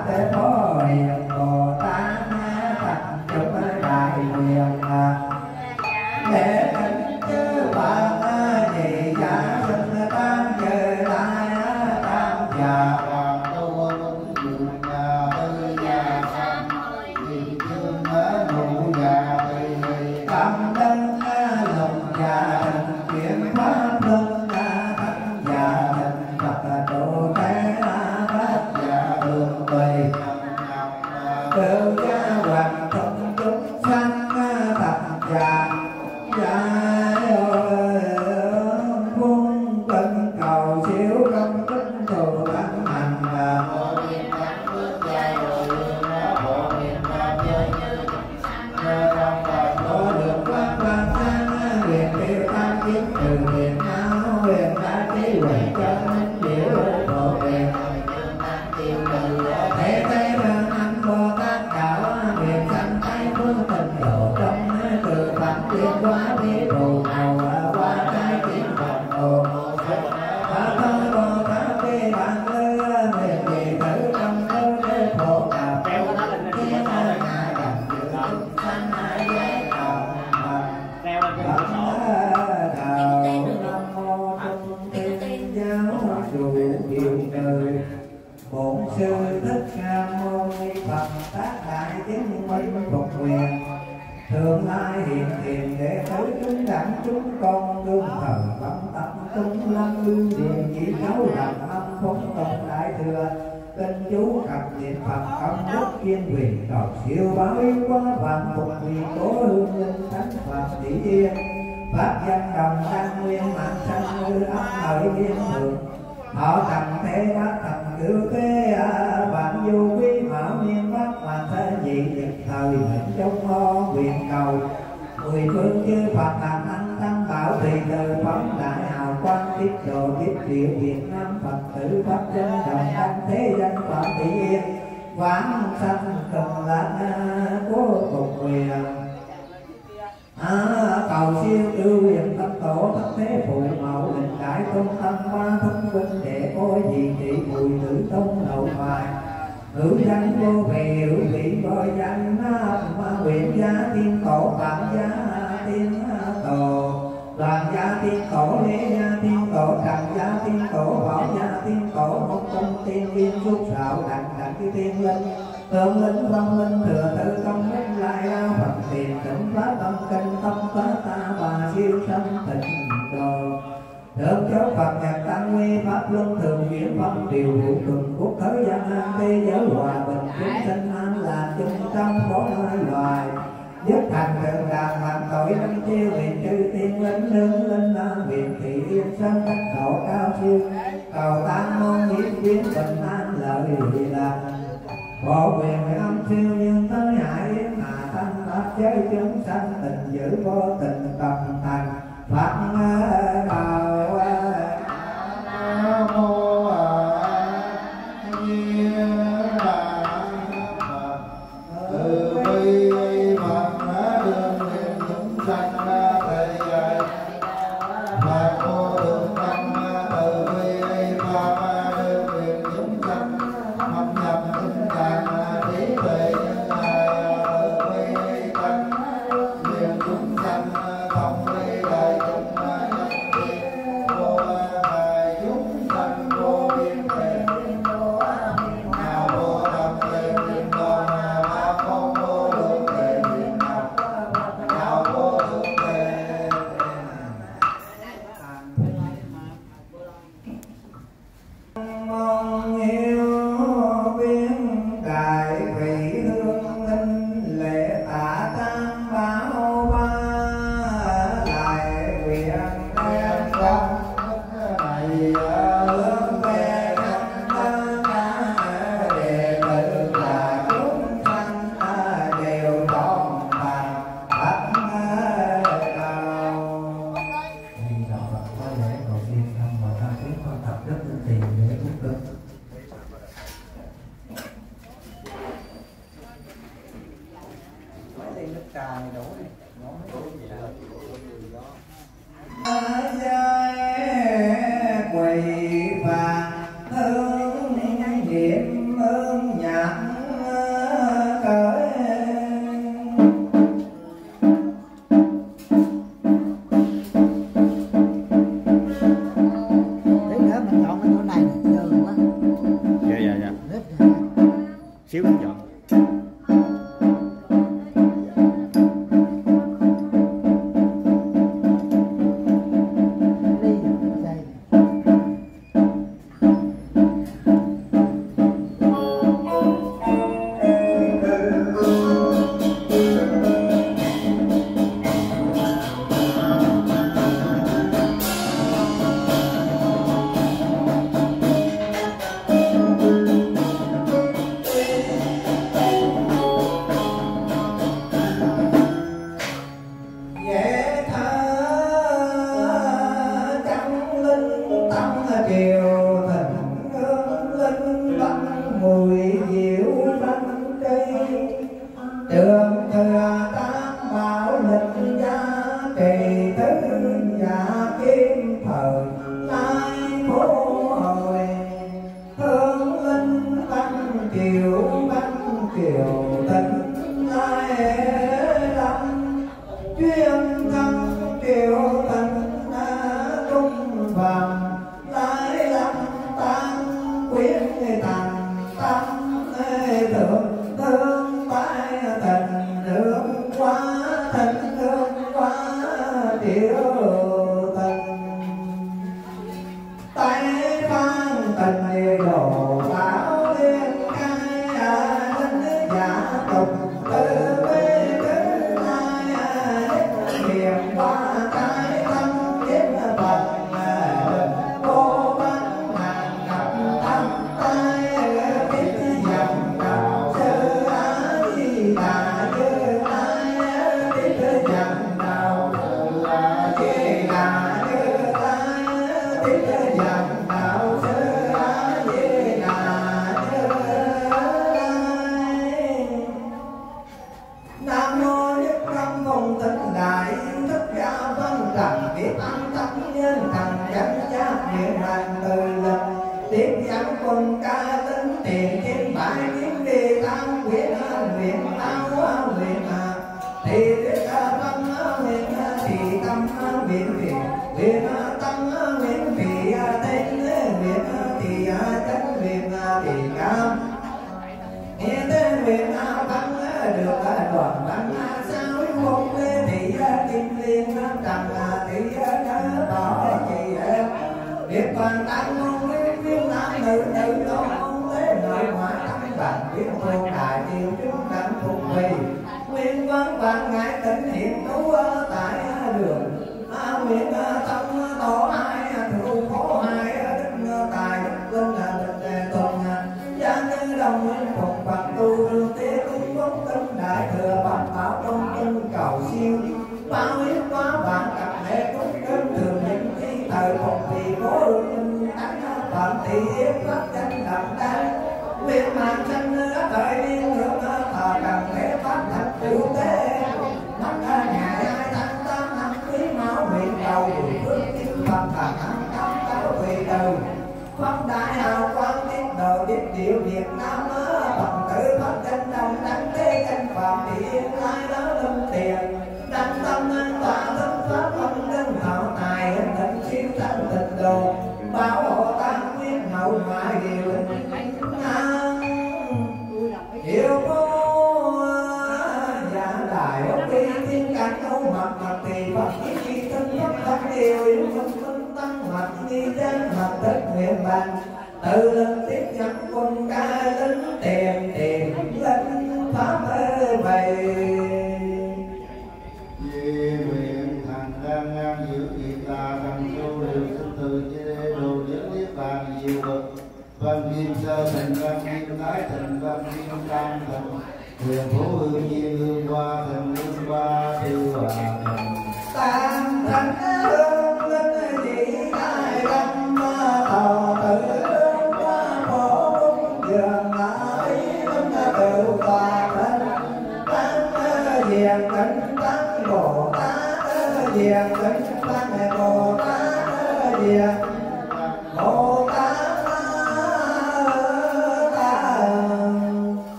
Tát Phổ Hiền Bồ Tát thành chúng đại nguyện để kính chư Phật nhị giả sinh tam giới đại tam già hoàng tu luân già tư già sanh vì chương nụ già vì tâm đơn lục già tình chuyển pháp luân thánh già tình Phật độ thế bát già đường tùy tự gia hoàng thông chúng sanh thập già giải quân tình cầu siêu công kính thù thánh hành phổ hiền thánh phước gia rồi phổ hiền pháp giới như nhờ đồng Phật có được quan quan sang huyền tiêu tam kiếp từ huyền áo huyền đã trí huệ cho nên điệu phổ hiền tiêu từ thế thế đơn anh Bồ Tát đạo huyền sanh thái phương tình độ trong từ phật tiên quá vi phù hầu qua trái tim phật hồ phật thân Bồ Tát vi bản lư huyền trì tử trong tư thế phổ cà pheo thiên hạ đồng dự chúng sanh hai giới đồng phật đạo nam mô trung tiên giáo chủ hiệu trời bổn sư thích ca mâu ni Phật tác đại chứng minh phục quyền thường lai hiện tiền để tới chúng đẳng chúng con đương thờ tâm tâm tung lâm lương điện chỉ nấu làm âm phong công đại thừa kinh chú cập niệm Phật công đức thiên quyền cầu siêu báo quá vạn phục vì cố hương linh thánh Phật tỷ yên pháp danh đồng đăng nguyên mạng sanh như âm ở thiên thượng họ thành thế bát thành cứu thế vạn du quý mạo niên bắc mà thế dị nhật thời mệnh trong ho quyền cầu mười phương chư Phật làm anh tăng bảo trì từ phóng đại hào quang tiết độ tiết triệu Việt Nam Phật tử pháp dân đồng đăng thế danh Phật tỷ yên vãng sanh cần là của cục quyền À, cầu siêu ưu huyền tâm tổ thất thế phụ mẫu định đại tôn tâm ba thông vinh đệ coi gì trị bùi tử tông đầu bài hữu danh vô về hữu vị voi danh ma nguyện gia tiên tổ bản gia tiên tổ đoàn gia tiên tổ lễ gia tiên tổ tràng gia tiên tổ bảo gia tiên tổ mông công tiên viên xuất sạo đặng đặng cái tiên linh tương linh văn linh thừa tự công linh lai lao Phật tiền tỉnh pháp tâm kinh tâm phá ta bà siêu sanh tịnh đồ thượng chốt Phật nhật tăng nguy pháp luân thường chuyển phong điều vụ tuần quốc thế gian an thế giới hòa bình chúng sinh an là chung tâm có hai loài nhất thành thượng đàn làm tội linh chiêu viện chư tiên linh lương linh an viện thị yên sanh đắc độ cao siêu cầu tam môn hiến biến bình an lợi là bộ quyền âm siêu nhưng tới hại yếm hà thanh pháp giới chúng sanh tình giữ vô tình tập thành Phật đạo Nam mô A Di Đà Phật từ bi Phật đường nguyện chúng sanh thầy dạy Phật vô thượng tâm từ bi Phật đường nguyện chúng sanh học nhập tinh tạng trí tuệ nhân hài từ bi tâm nguyện chúng sanh không ly đại chúng nhân thiên vô hài chúng sanh vô biên thể nào vô tâm thể thiên đô pháp không vô lượng thể thiên học nào vô thượng thể mong yêu biến đại vị hương linh lễ tạ tam bảo ba đại nguyện đem công này hướng về khắp cả đệ tử là chúng sanh đều trọn thành Phật đạo. Thì đạo Phật có lễ cầu xin thăm và tham kiến con thập đức tinh tiền để phúc đức. nước trà này đổ đi, nó mới đổ gì đâu. Quỳ vàng hương niệm ơn nhạc xíu cũng dọn.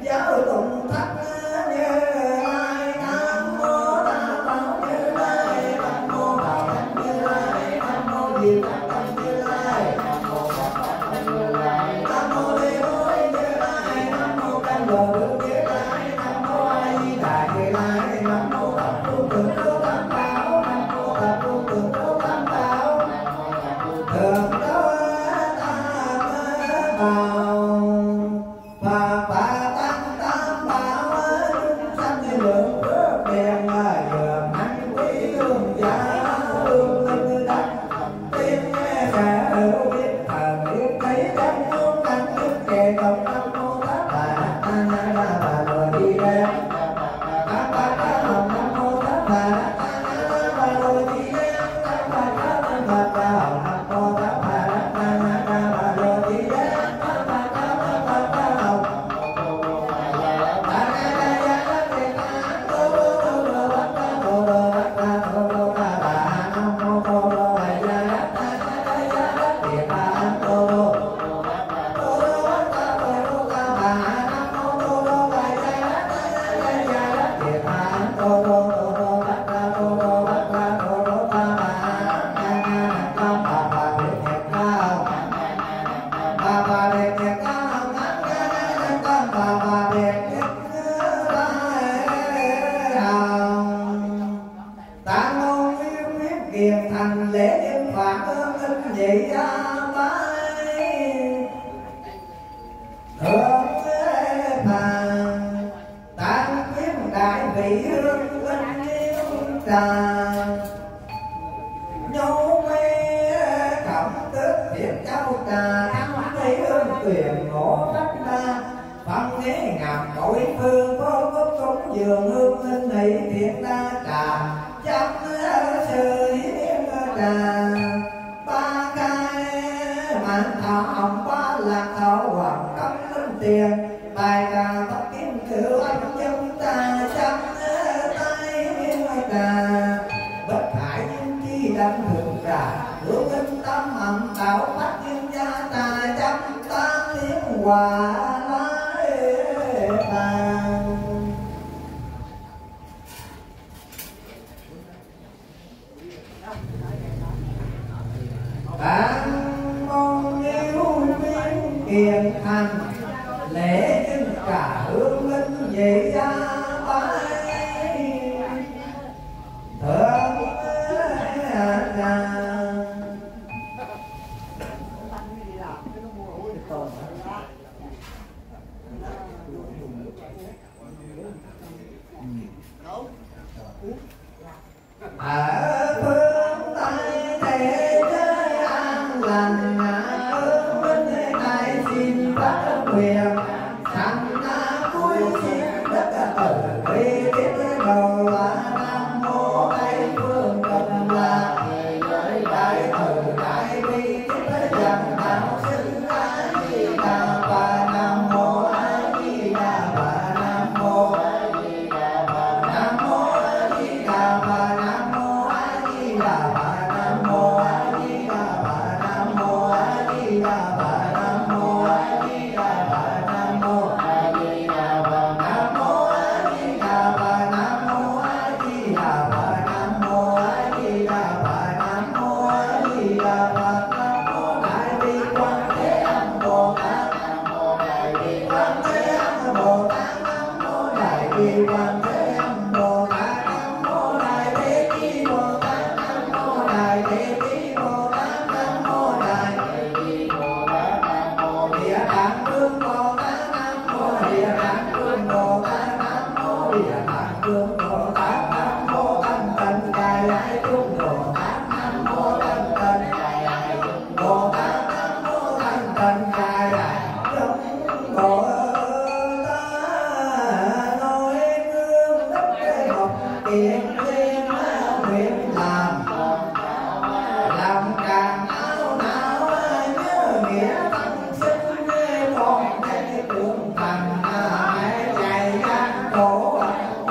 giáo tụng thất như lai. Nam mô Tam Bảo Như Lai, Nam mô Bảo Thắng Như Lai, Nam mô Diệu Thắng Như Lai, Nam mô Pháp Pháp Như Lai, Nam mô Lê Bối Như Lai, Nam mô Cam Lộ Vương Như Lai, Nam mô A Di Đà Như Lai, Nam mô Thập Phương Thượng Đô Tam Bảo, Nam mô Thập Phương Thượng Đô Tam Bảo, Thượng Đô Tam Bảo, Phật Bà Tăng Tam Bảo, chúng sanh như lượng phước đèn dường anh quý hương giả hương linh đất tiên sẽ hữu biết thần biết thấy chân hương cảnh thức kề cộng. Nam mô Tát Bà Đa Na La Bà Lô Di Đà Tát Bà Đa Hồng. Nam mô Tát Bà Đa Na La Bà Lô Di Đà Tát Bà Đa Hồng. Nam mô Tát Bà Đa Na La Bà Lô Di Đà Tát Bà Đa Hồng. Kiền thành lễ niệm phạt ơn linh vậy a bái thượng bàn tán quyết đại vị hương linh yêu tràng nhô mê cẩm tức thiện châu trà thắng thấy hương tuyển ngộ đất đa văn ghế ngàm cõi phương vô cốc cúng dường hương linh ấy thiện đa trà chấp sư hiến trà ba cái màn thọ hồng ba lạc thọ hoàng cấm linh tiền bài trà thất kim cửu anh chân trà chấp tay hiến trà bất hải nhân chi đăng thượng trà hữu linh tâm hạnh tạo phát nhân gia trà chấp tam hiến hòa lái tàn. Ban mong yêu viên kiền thành lễ dân cả hương linh về gia bái thượng trà ở phương Tây thế giới an lành hương minh này xin phát nguyện sanh cuối xin đất tử vi tiết đầu Nam mô Tây phương Cực Lạc thế giới đại từ đại bi tiết dần đạo sinh A Di Đà Phật. Nam mô A Di Đà Phật. Nam mô A Di Đà Phật. Nam mô A Di Đà Phật. Nam mô A Di Đà Phật. Nam mô A Di Đà Phật. Nam mô A Di Đà Phật. Nam mô A Di Đà Phật. Nam mô A Di Đà Phật. Nam mô A Di Đà Phật. Nam mô A Di Đà Phật. Nam mô A Di Đà Phật. Nam mô A Di Đà Phật. Nam mô Đại Bi Quan Thế Âm Bồ Tát. Nam mô Đại Bi Quan Thế Âm Bồ Tát. Nam mô Đại Bi Quan Thế Âm Bồ Tát. Nam mô Đại Thế Chí Bồ Tát. Nam mô Đại Thế Chí Bồ Tát. Nam mô Đại Thế Chí Bồ Tát. Nam mô Địa Tạng Vương Bồ Tát. Nam mô Địa Tạng Vương Bồ Tát. Nam mô Địa Tạng Vương Bồ Tát. Nam mô Thanh Tịnh Đại Hải Trung Bồ Tát. Nam mô Thanh Tịnh Đại Hải Trung Bồ Tát. Nam mô Thanh Tịnh Đại Hải Trung Bồ Tát. Nói gương đất cây học tiền liên nguyện làm làm càng áo não nhớ nghĩa tăng sinh con thấy trưởng thành hãy chạy gian khổ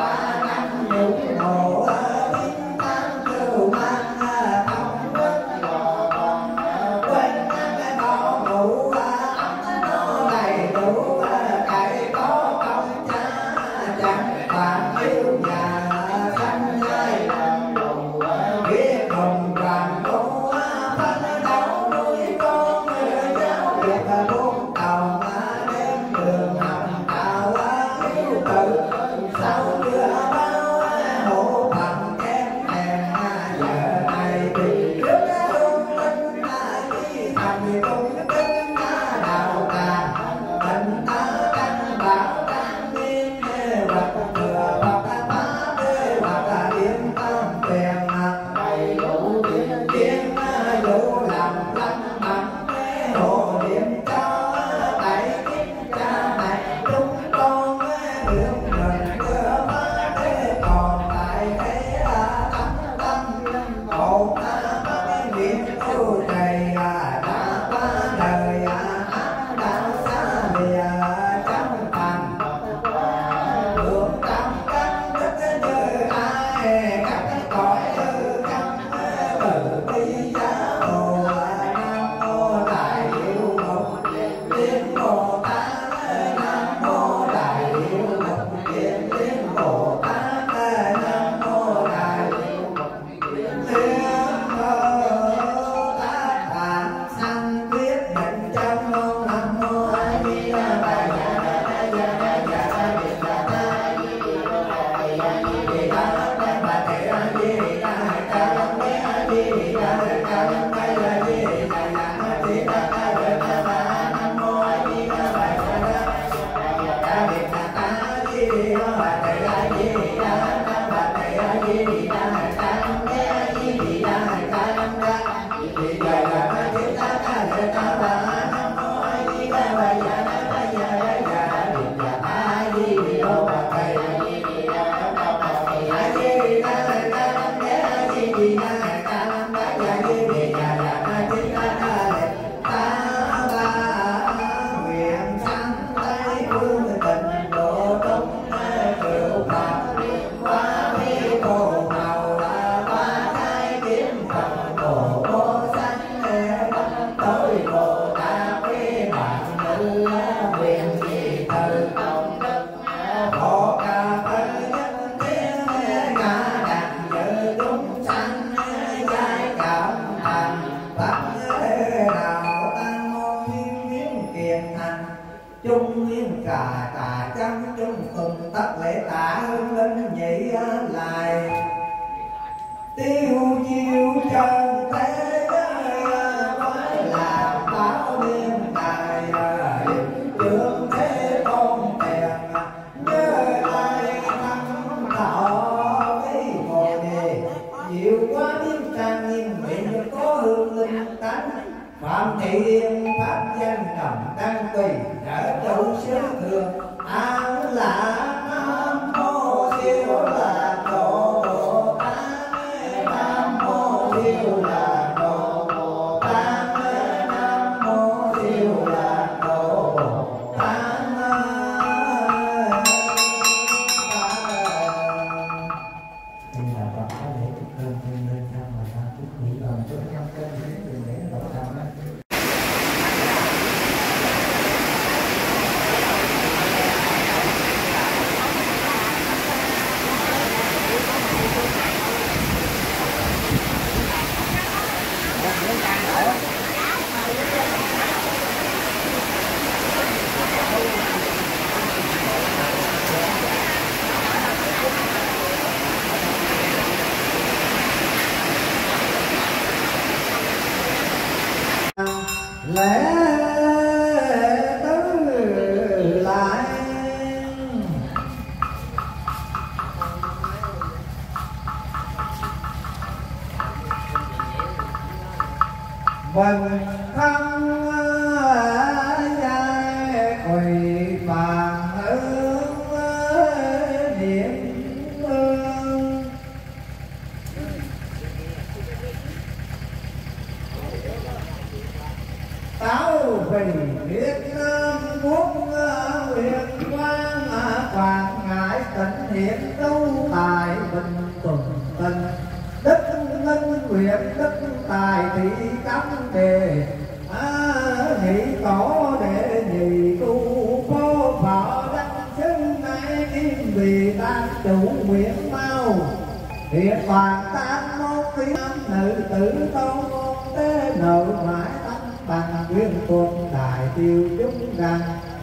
Trung liên cả cả trăm trung cùng tất lễ tạ hương linh nhị lại tiêu diêu trần thế phải làm báo đêm tài trường thế tôn đèn nhớ lại thăng thọ cái ngồi đề nhiều quá biết trang nghiêm nguyện có hương linh tánh phạm thị yên pháp danh đồng đăng tùy ở trụ xứ thường an là nam mô siêu là độ bồ tát nam mô siêu là độ bồ tát nam mô siêu là độ bồ tát. Đây là đoạn có lễ thức hơn thêm lên tham mà ta thức nghĩ đoàn trước trong kênh để để độ tham đó. Lễ tứ lại vần thân giai quỳ bàn hướng điện hương táo vì Việt Nam quốc huyền quang quảng ngãi tỉnh hiện đâu tài bình tuần tình đức linh nguyện đức tài thị cấm đề nghị tổ để nhị tu phố phở đắc xưng nay kim vì tan chủ nguyện mau hiện toàn tan môn tiếng nữ tử tôn môn tế nợ mãi bằng nguyên tuần đại tiêu chúng rằng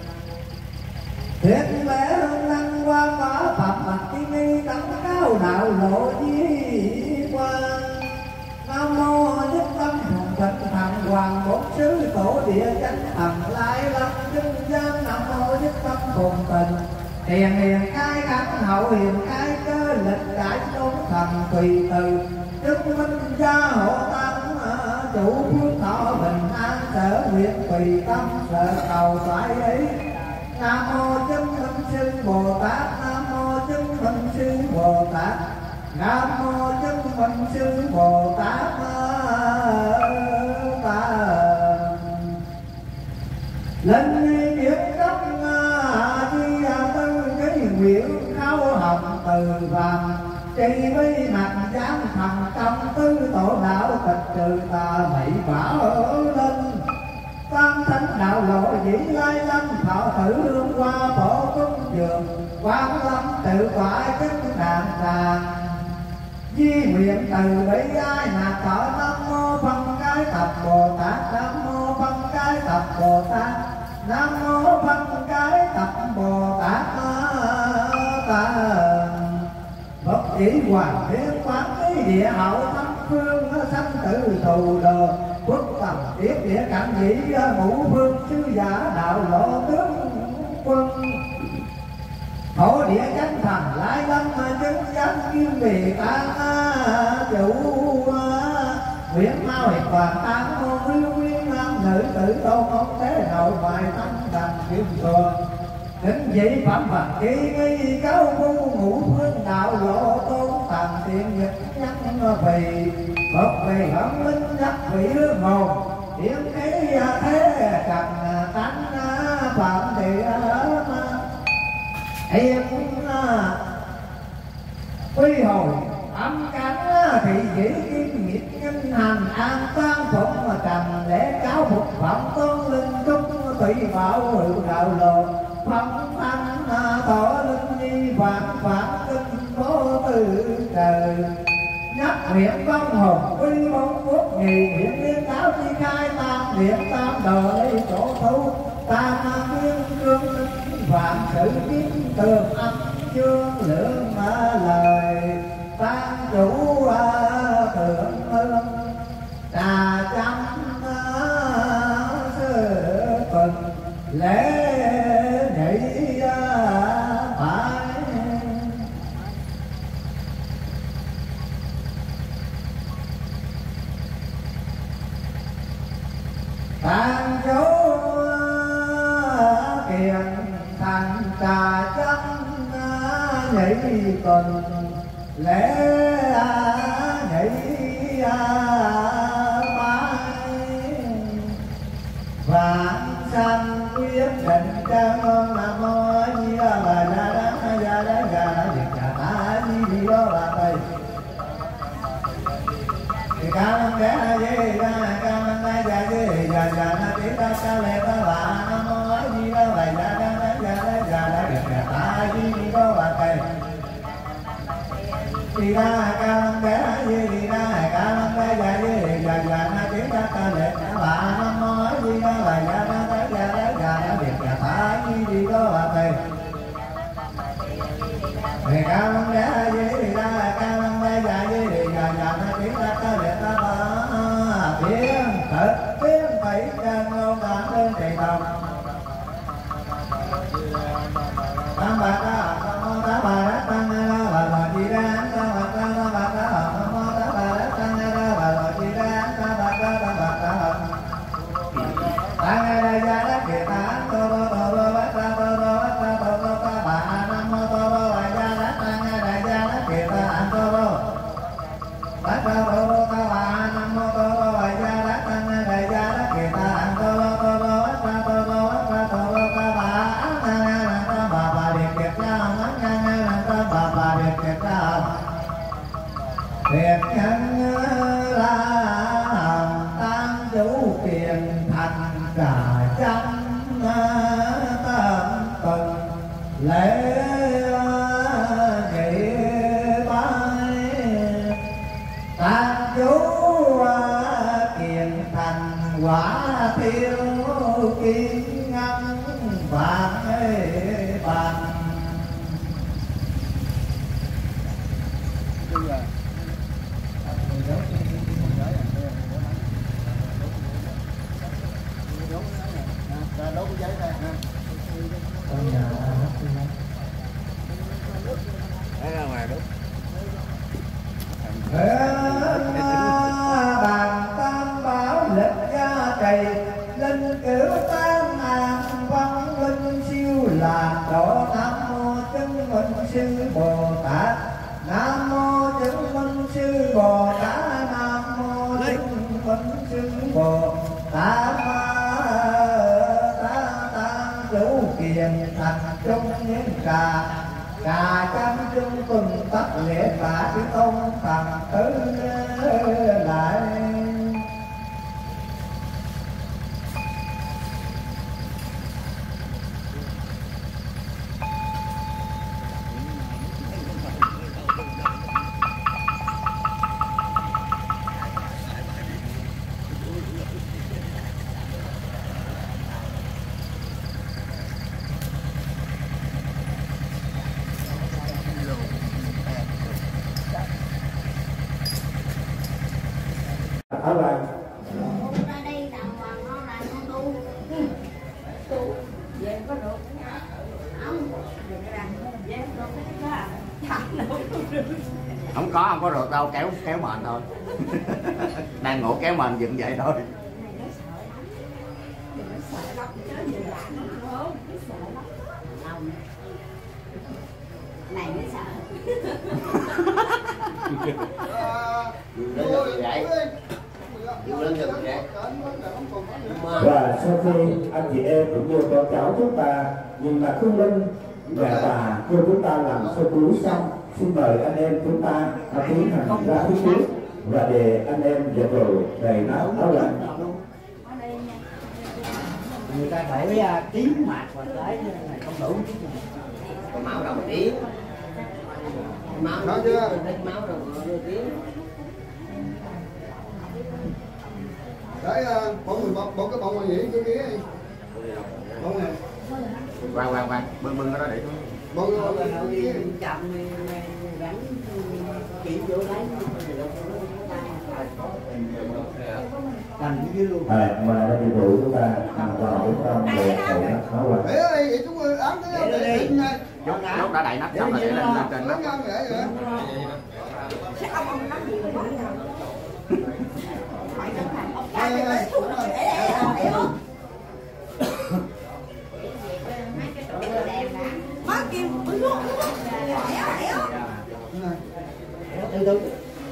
thiên lễ hương lăng qua có phạm mặt chi nghi tấn cao đạo lộ di quan nam mô nhất tâm hồng thịnh thằng hoàng bốn sứ tổ địa chánh thần lai lâm chân gian nam mô nhất tâm phồn tình hiền hiền khai khánh hậu hiền khai cơ lịch đại tôn thần tùy từ chứng minh gia hộ tăng chủ phước thọ bình an sở nguyện tùy tâm sở cầu phải ấy. Nam mô chứng minh sư Bồ Tát nam mô chứng minh sư Bồ Tát nam mô chứng minh sư Bồ Tát ta linh nghi kiếp cấp di tư cái nguyện khao hồng từ vàng chỉ với mặt dám thành công tứ tổ đạo tịch trừ tà mỹ bảo ở linh tam thánh đạo lộ dĩ lai lâm thọ thử hương qua phổ cung dường quán lâm tự quả chứng đàn tràng di nguyện từ bi ai nạt thọ nam mô phân cái tập Bồ Tát nam mô phân cái tập Bồ Tát nam mô phân cái tập Bồ Tát ta bất chỉ hoàng thiên quán cái địa hậu thâm phương sanh tử tù đồ quốc tầm tiếp địa cảnh dĩ ngũ phương sứ giả đạo lộ tướng quân thổ địa chánh thần lại lâm chứng chánh kim bì tăng chủ Nguyễn Mao Hiệp Hoàng Tăng môn Riêu Nguyên Nam nữ tử tôn ông thế nội ngoại tâm thành kim thường Đến vị phẩm Phật ký nghi cáo phu ngũ phương đạo lộ tôn thần tiện nhật nhân vì Phật vì hận minh nhất vị hương hồn Điểm thế thế cần tánh phạm địa Yên quy hồi âm cánh thị dĩ kim nghiệp nhân hành an tam phụng mà trầm để cáo phục phẩm tôn linh trung tùy bảo hữu đạo lộ phong thanh thọ linh nhi vạn vạn kinh vô từ trời nhắc niệm văn hồn quy bóng quốc nghị nguyện liên cáo chi khai tam niệm tam đồ lấy chỗ thu tam biên cương vạn sự kiến tường âm chương lượng lời tam chủ thượng ương trà trăm sư tuần lễ nhị phải tam chủ kiền thành trà trăm nhị tuần lễ nhị mãi vạn sanh quyết định ca ngôn nam mô A Di Đà Bà Đa Đa A Gia Đa Gà Đa Việt Trà Ta Di Đi Đô Bà Tây ca năng đế A Di Đà ca năng A Gia Di Đà Đà Na Tí Ta Ca Lê Ta Bà Nam mô A Di Đà Bà Đa Đa A Gia Đa Gà Đa Việt Trà Ta Di Đi Đô Bà Tây Di đà ca năng đế a di đà ca năng đế gia di đà già na tiếng ta ca lệ ta bà nam mô a di đà bà gia na ta gia đa già na việt già ta di đi đô bà tây ca năng đế a di đà ca năng đế gia di đà già na tiếng ta ca lệ ta bà tiếng thật tiếng bảy ca ngôn bản đơn trị đồng tam bà ta ta bà đã tăng la bà bà di đà ta bà ta ta bà ta nam mô ta bà đã tăng la bà bà di đà ta bà ta ta bà ta ta nghe đây gia đắc kiệt ta tô tô tô tô bát ta tô tô bát ta tô tô ta bà nam mô tô tô bà gia đắc ta nghe đây gia đắc kiệt ta an tô tô bát ta tô tô ta bà nam mô tô tô bà gia đắc ta nghe đây gia đắc kiệt ta an tô tô tô tô bát ta tô tô bát ta tô tô ta bà an ta nghe ta bà bà điệp kiệt ta an ta nghe ta bà bà điệp kiệt ta Việt nhân là tam chủ kiền thành cả trăm tam tuần lễ nhị bái tam chủ kiền thành quả thiêu kiên ngăn vạn bàn đấu cái giấy này ha. Đấy ra ngoài đúng. Bàn tam bảo lịch gia trì linh cửu tam an văn linh siêu lạc độ nam mô chứng minh sư Bồ Tát nam mô chứng minh sư Bồ Tát nam mô chứng minh sư Bồ Tát chủ kiền thành trung những trà trà trăm trung tuần tất lễ cả chữ tôn thần tứ lại Không có, không có rượt đâu, kéo kéo mền thôi. Đang ngủ kéo mền dựng vậy thôi. Này mới sợ. Và sau khi anh chị em cũng như con cháu chúng ta nhìn mặt hương linh mẹ bà cho chúng ta làm sơ cứu xong, xin mời anh em chúng ta tiến hành ra phía trước và để anh em dẹp đồ đầy náo áo lạnh. Người ta phải tím mặt và cái này không đủ còn máu đầu tím máu đó chưa máu đầu tím đấy bỏ người bỏ, bỏ cái bông ngoài nhỉ cái kia bông này Quang quang quang bưng bưng cái đó để xuống. Bông này chậm gắn chỉ vô đấy À, mà nó đi đủ chúng ta hoàn toàn đúng không để khẩu nắp máu lạnh. Để đây chúng tôi ám cái để đi. Lúc lúc đã đậy nắp xong rồi để lên lên trên nắp. Từ từ.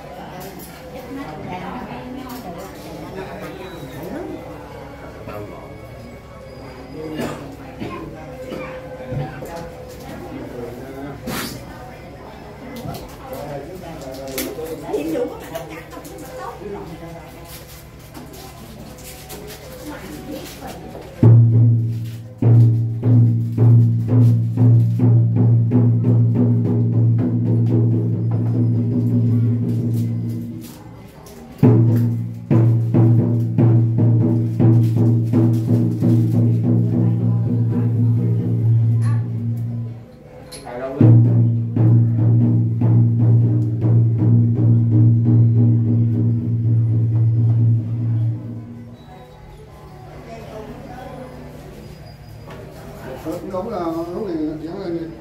Đúng là lúc này dẫn lên đi.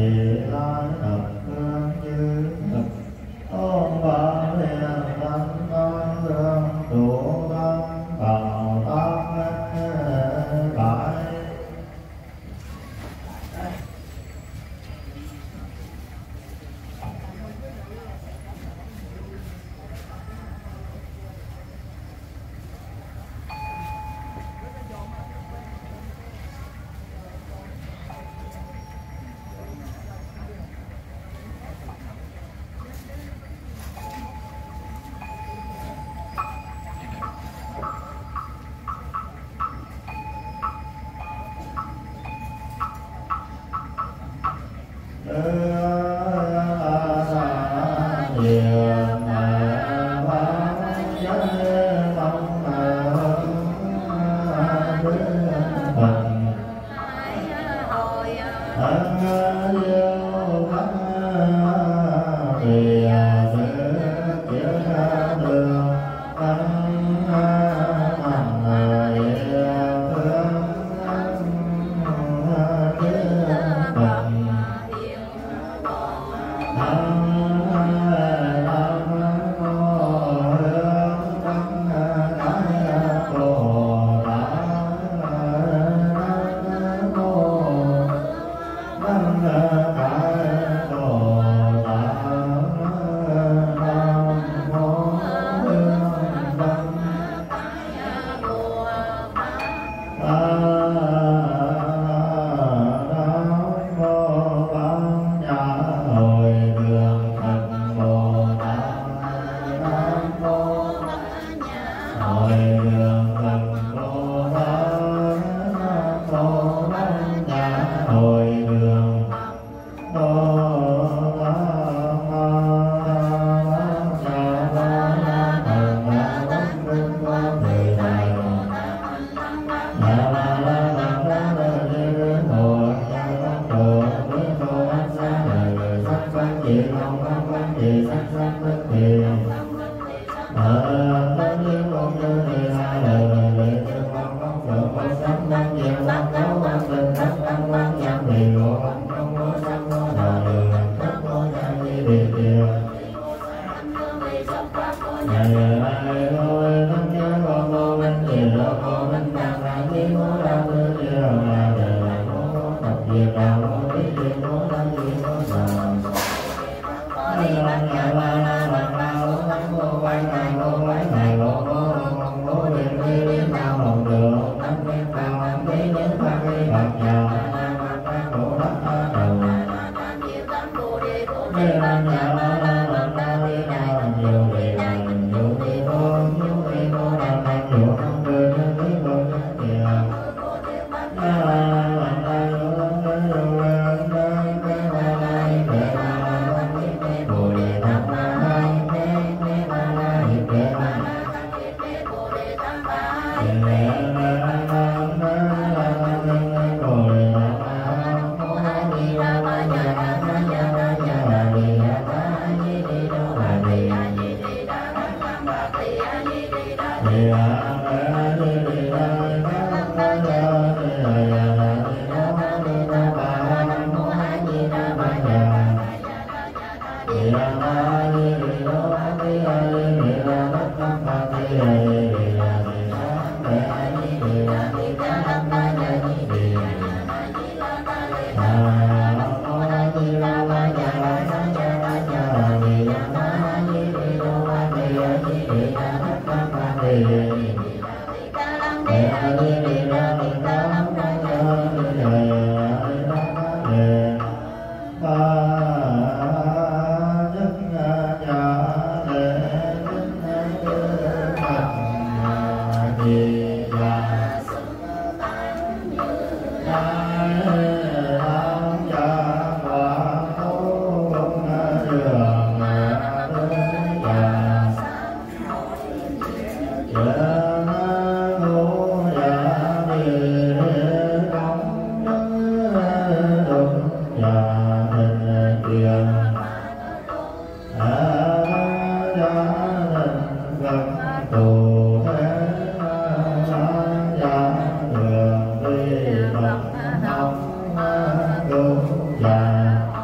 Yeah.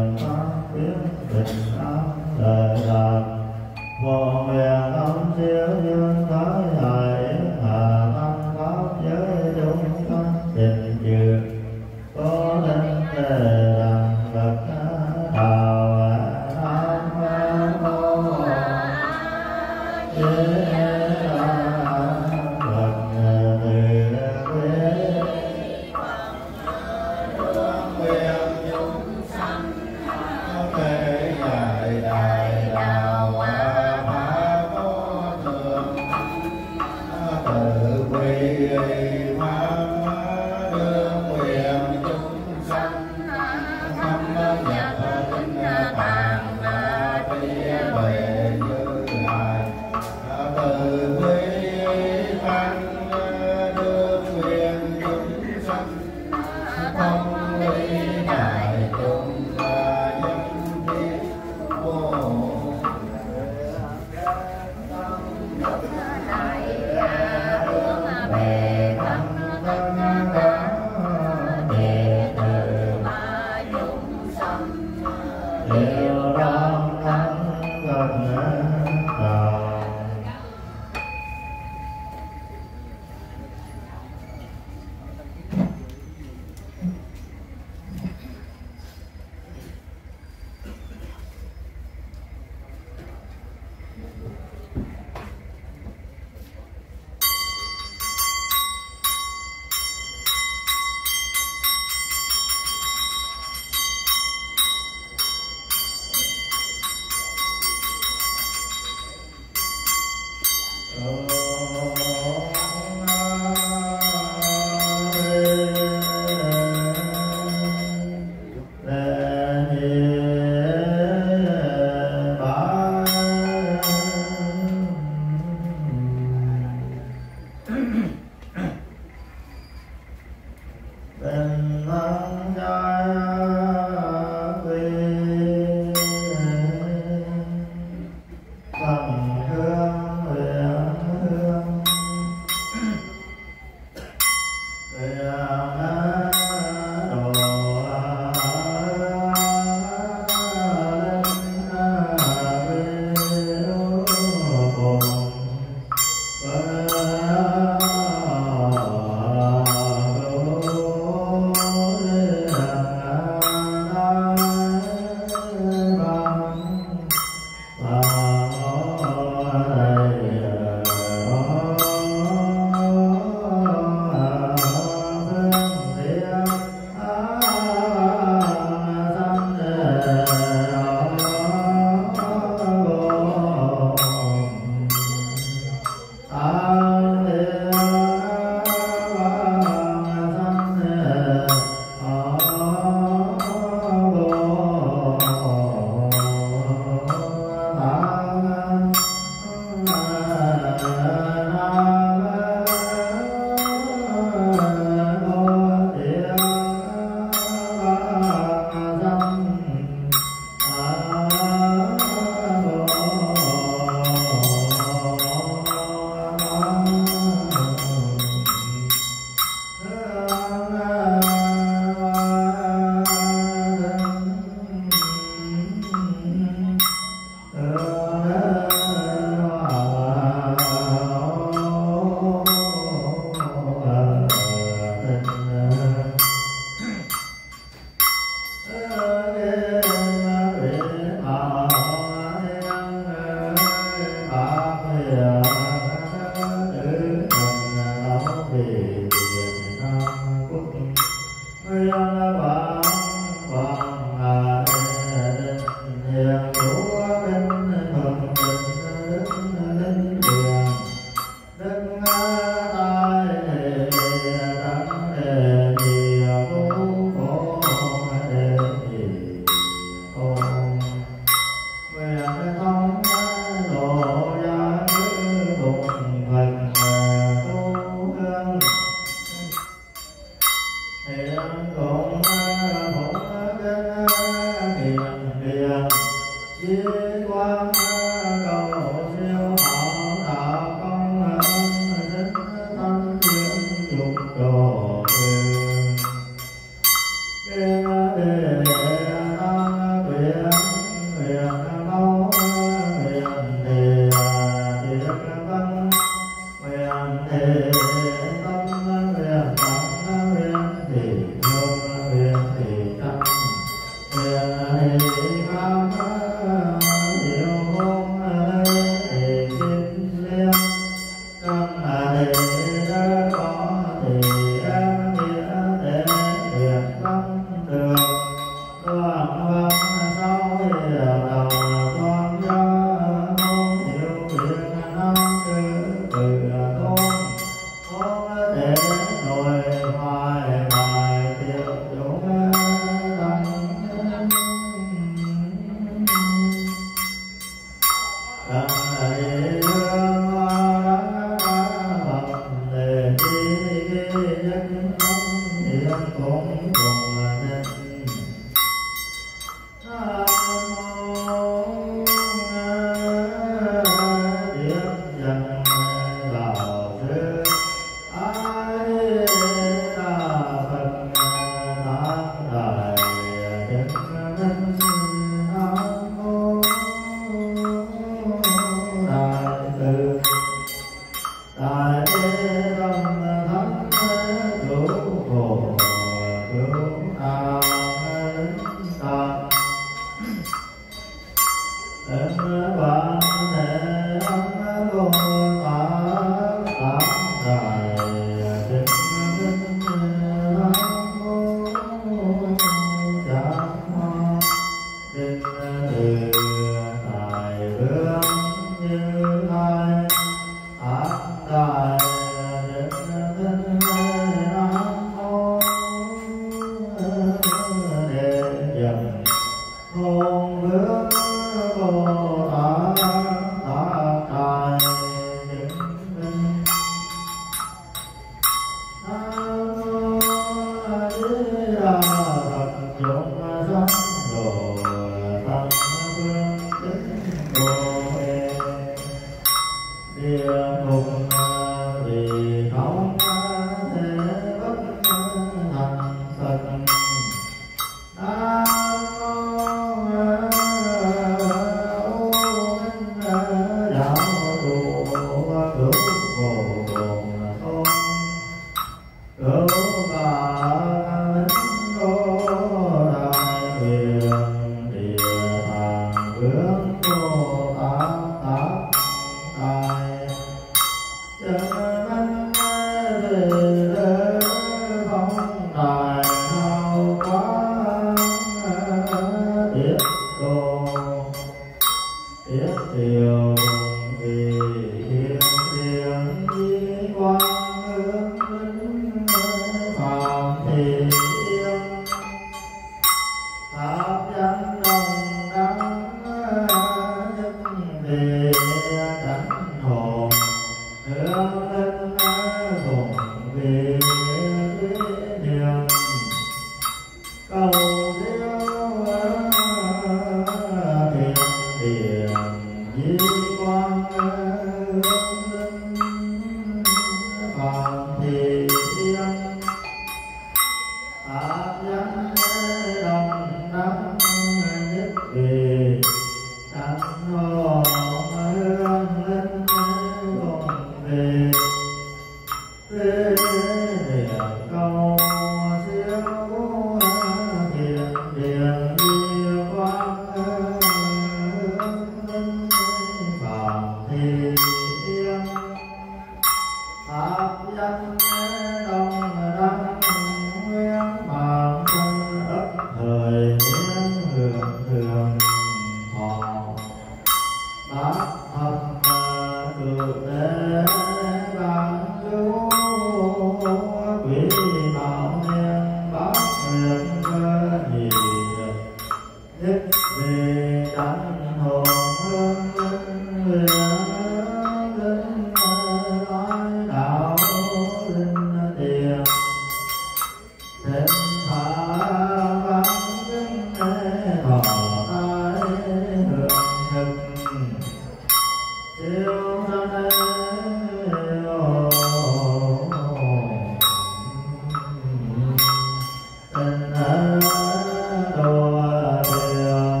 Hãy subscribe cho kênh Ghiền Mì Gõ để không bỏ lỡ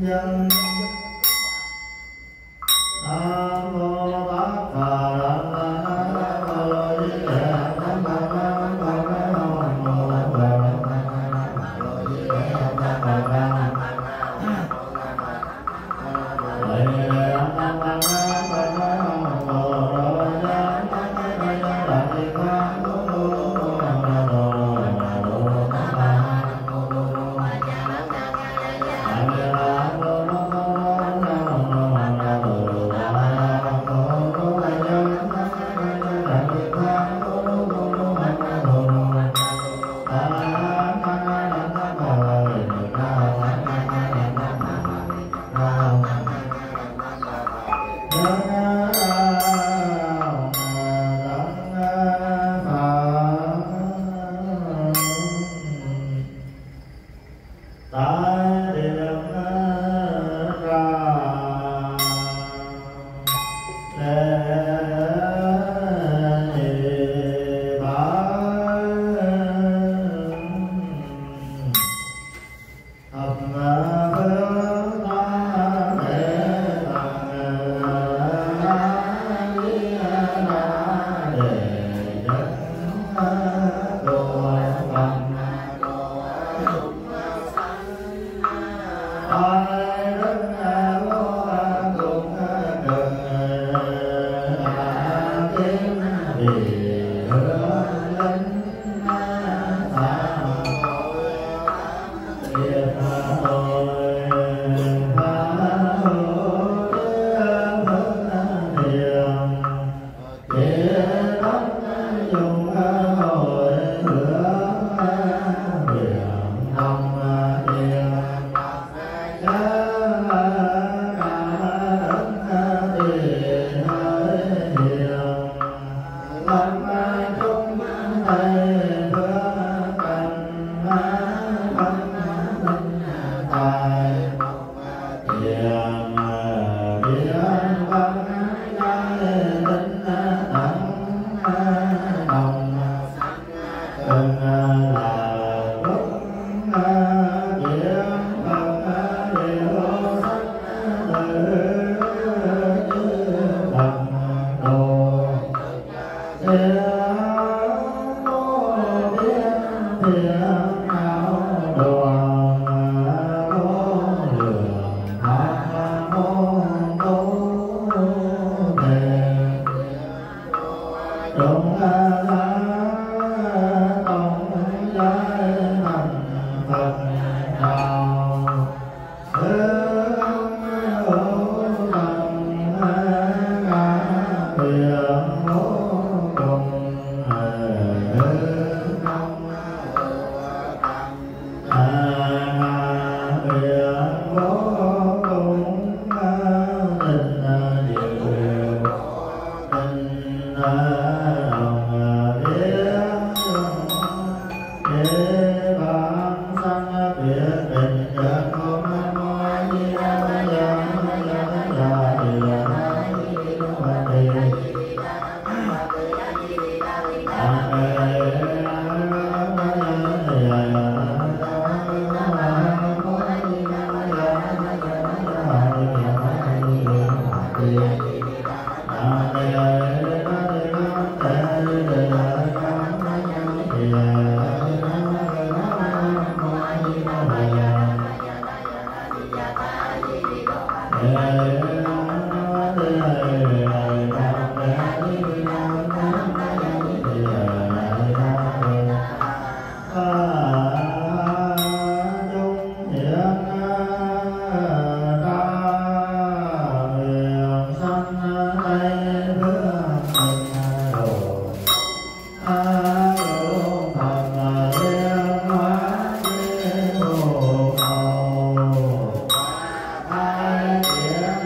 Yeah.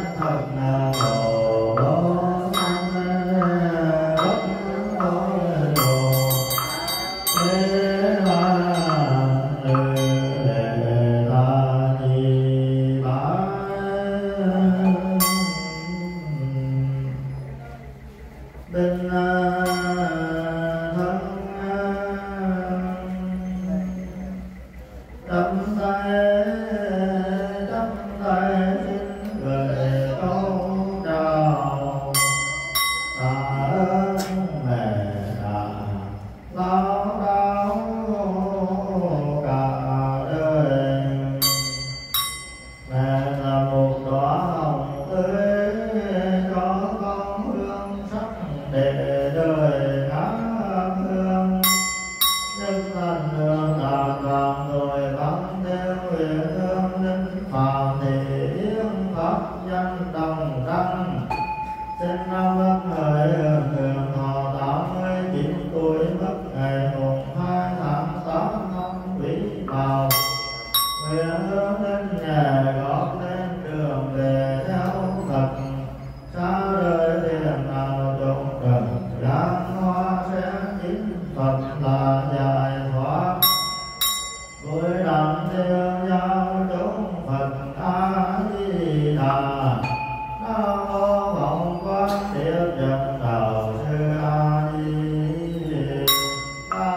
hào thị yến pháp danh đồng đăng. Sinh năm bất hợi thường thọ tám mươi chín tuổi, mất ngày mùng hai tháng tám năm Quý Mão. Nguyện hướng đến nhà góp lên đường về theo Phật, xa rời tiền nào trùng trần gian hoa sẽ chính Phật là giải thoát. Vui đảnh tiêu giao chúng Phật A Di Đà. Nam mô Bổn Quán Tiếp Dẫn Đạo Sư A Di Đà.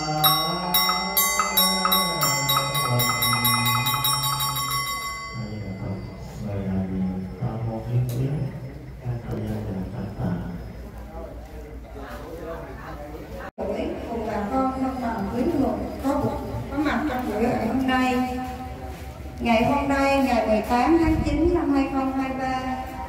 Cùng bà con thân bằng quý người có buổi có mặt trong buổi lễ hôm nay. Ngày hôm nay ngày mười tám tháng chín năm hai không hai ba,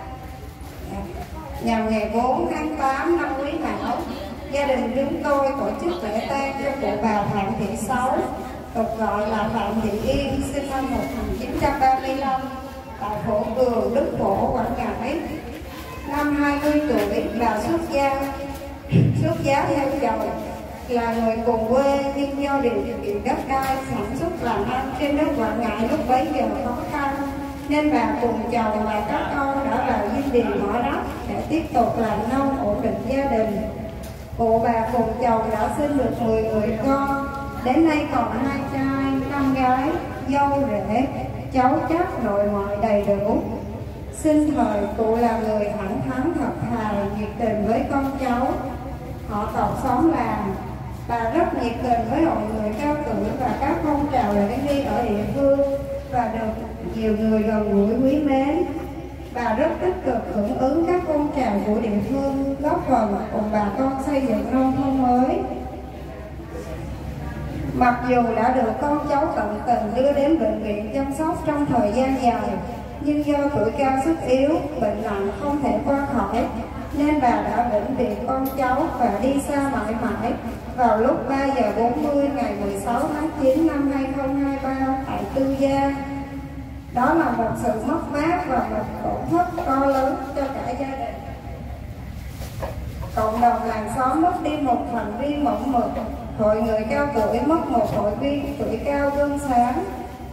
nhằm ngày bốn tháng tám năm Quý Mão, gia đình chúng tôi tổ chức lễ tang cho cụ bà Phạm Thị Sáu, tục gọi là Phạm Thị Yên, sinh năm một nghìn chín trăm ba mươi lăm, tại Phổ Cường, Đức Phổ, Quảng Ngãi. Năm hai mươi tuổi, bà xuất gia, xuất giá theo chồng, là người cùng quê nhưng do điều kiện đất đai sản xuất làm ăn trên đất Quảng Ngãi lúc bấy giờ khó khăn, nên bà cùng chồng và các con đã vào Diêm Điền mỏ đất để tiếp tục làm nông ổn định gia đình. Cụ bà cùng chồng đã sinh được mười người con, đến nay còn hai trai, năm gái, dâu rể, cháu chắc nội ngoại đầy đủ. Sinh thời cụ là người thẳng thắn thật thà, nhiệt tình với con cháu, họ tộc xóm làng. Bà rất nhiệt tình với hội người cao tuổi và các phong trào lễ nghi ở địa phương và được nhiều người gần gũi quý mến. Bà rất tích cực hưởng ứng các phong trào của địa phương, góp phần cùng bà con xây dựng nông thôn mới. Mặc dù đã được con cháu tận tình đưa đến bệnh viện chăm sóc trong thời gian dài, nhưng do tuổi cao sức yếu, bệnh nặng không thể qua khỏi, nên bà đã vĩnh biệt con cháu và đi xa mãi mãi vào lúc ba giờ bốn mươi ngày mười sáu tháng chín năm hai không hai ba tại Tư Gia. Đó là một sự mất mát và một tổn thất to lớn cho cả gia đình. Cộng đồng làng xóm mất đi một thành viên mẫu mực, hội người cao tuổi mất một hội viên tuổi cao gương sáng.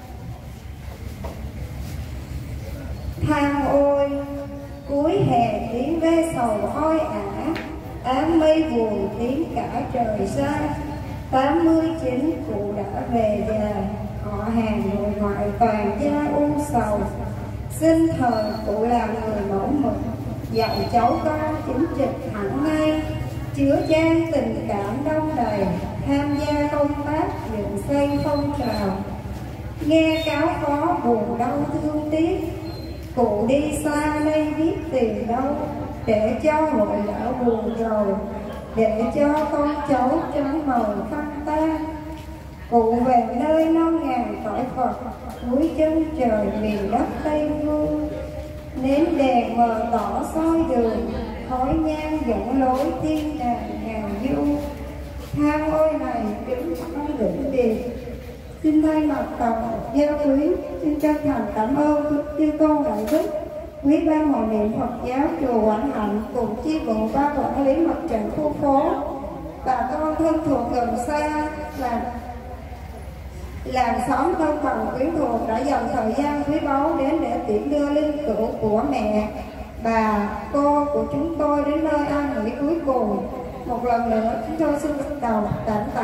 Than ôi, cuối hè tiếng ve sầu oi ả, áng mây buồn tiếng cả trời xa. Tám mươi chín cụ đã về già, họ hàng nội ngoại toàn gia u sầu. Sinh thời cụ là người mẫu mực, dạy cháu con chính trực thẳng ngay, chứa chan tình cảm đông đầy, tham gia công tác dựng xây phong trào. Nghe cáo khó buồn đau thương tiếc, cụ đi xa đây biết tìm đâu, để cho hội lỡ buồn rồi, để cho con cháu trắng màu phân tan. Cụ về nơi non ngàn cõi Phật, núi chân trời miền đất Tây Phương. Nến đèn mờ tỏ soi đường, khói nhang dẫn lối thiên đàng ngàn du. Than ôi này đứng trong đỉnh điền, xin thay mặt tổng gia quý xin chân thành cảm ơn chư tôn đại đức, quý ban hội niệm Phật giáo chùa Quảng Hạnh cùng chi bộ ban quản lý mặt trận khu phố, bà con thân thuộc gần xa là làng xóm thân bằng quyến thuộc đã dành thời gian quý báu đến để tiễn đưa linh cữu của mẹ, bà, cô của chúng tôi đến nơi an nghỉ cuối cùng. Một lần nữa chúng tôi xin bắt đầu cảm tạ.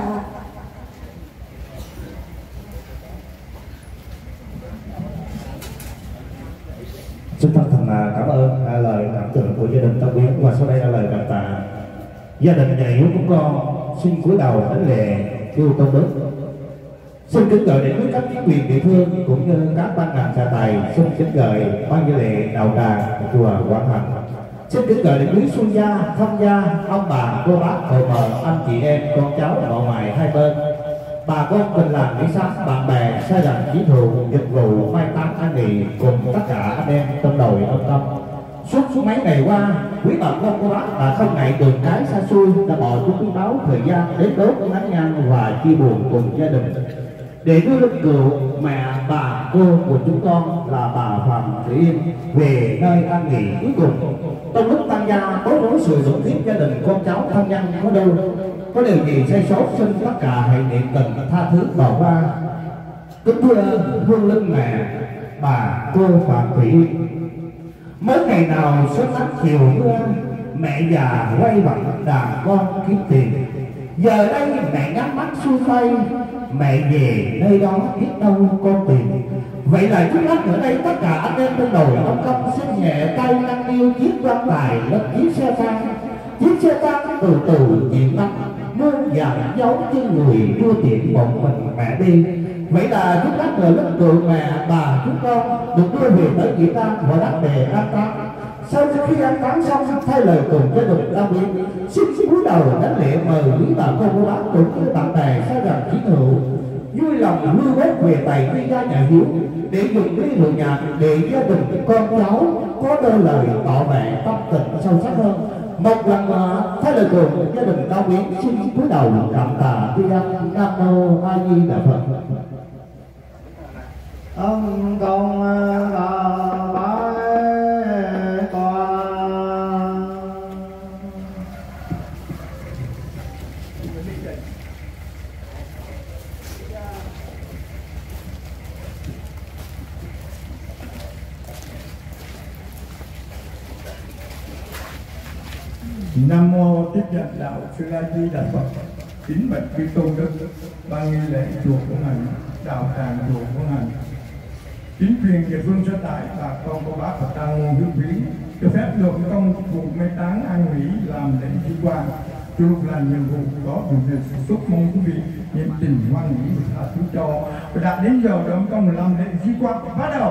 Xin thân thành cảm ơn à, lời cảm tưởng của gia đình Tân Quyến, và sau đây là lời cảm tạ gia đình nhà yếu của con. Xin cúi đầu đến lễ kêu công đức. Xin kính gửi đến với các chính quyền địa phương cũng như các ban ngành xã tài. Xin kính gửi ban gia lễ đạo tràng chùa Quảng Hạnh. Xin kính gửi đến quý xuân gia, thăm gia, ông bà, cô bác, hội mợ, anh chị em, con cháu, nội ngoại hai bên, bà con tình làng nghĩa xóm, bạn bè, gia đình, chí thù, dịch vụ, mai táng an nghỉ cùng tất cả anh em trong đội ông tâm. Suốt suốt mấy ngày qua, quý bà con cô bác đã không ngại đường cái xa xôi, đã bỏ chút quý báu thời gian đến đốt nén nhang và chia buồn cùng gia đình để đưa linh cữu mẹ, bà, cô của chúng con là bà Phạm Thị Yên về nơi an nghỉ cuối cùng. Trong lúc tăng gia bối rối sự dũng tiếp gia đình con cháu thân nhân có đâu có điều gì sai sót, xin tất cả hãy niệm tình tha thứ bỏ qua. Kính thưa hương linh mẹ bà cô Phạm Thị Yên, mấy ngày nào sớm nắng chiều mưa, mẹ già quay bằng đàn con kiếm tiền. Giờ đây mẹ nhắm mắt xuôi tay, mẹ về nơi đó biết đâu con tìm. Vậy là trước mắt ở đây tất cả anh em bên đồi ông công xin nhẹ tay nâng niu chiếc quan tài lên chiếc xe tăng. Chiếc xe tăng từ từ chuyển năm muôn dặn dấu chân người đưa tiện một mình mẹ đi. Vậy là trước mắt ở lúc cựu mẹ bà chúng con được đưa về tới Việt Nam và đắc đề an táng. Sau khi ăn táng xong, thay lời cùng gia đình Đa Quyên xin cúi đầu đánh lễ mời quý bà con cô bác cũng như bạn bè xa gần chiến hữu vui lòng lưu vết về tài quy gia nhà hiếu để dùng cái rượu nhạc để gia đình con cháu có đôi lời tỏ vẻ tâm tình sâu sắc hơn. Một lần nữa thay lời cùng gia đình Đa Quyên xin cúi đầu cảm tạ tri ân. Nam mô A Di Đà Phật. Ông công bà bái Nam mô Tiếp Dẫn Đạo Sư A Di Đà Phật. Kính bạch chư tôn đức, ban nghi lễ chùa của ngài, đạo tràng chùa của ngài. Chính quyền địa phương sở tại, bà con cô bác và ta ngôn hiếu quý cho phép được công vụ mai táng an nghỉ làm lễ di quan. Chúc là nhiệm vụ có đủ điều xúc, mong quý vị nhiệt tình hoan hỷ và tha thứ cho. Và đã đến giờ đón công làm lễ di quan bắt đầu.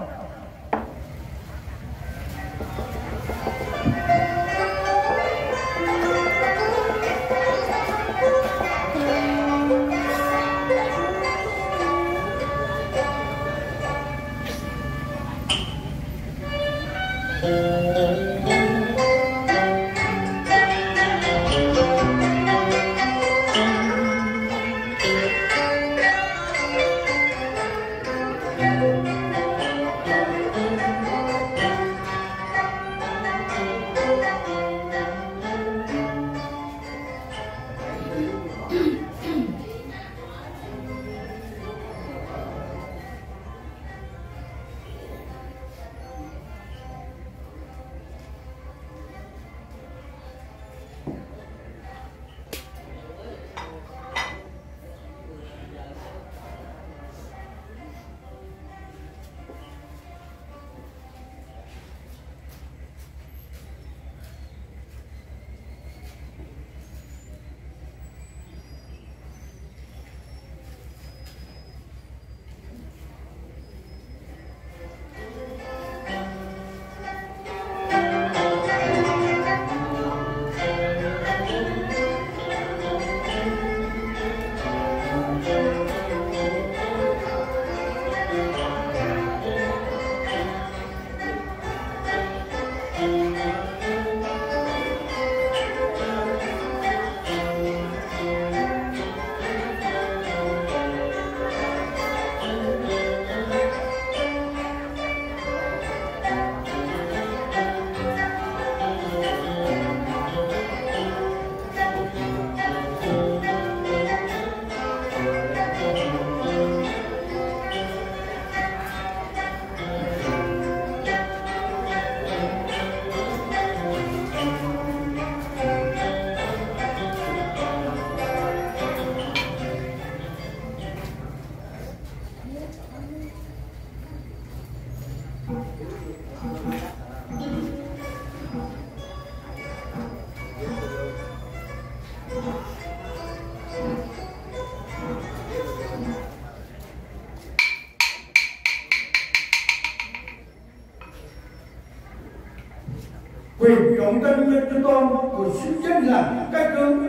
Quyền chọn tên nhân cho con của xin danh là cái cương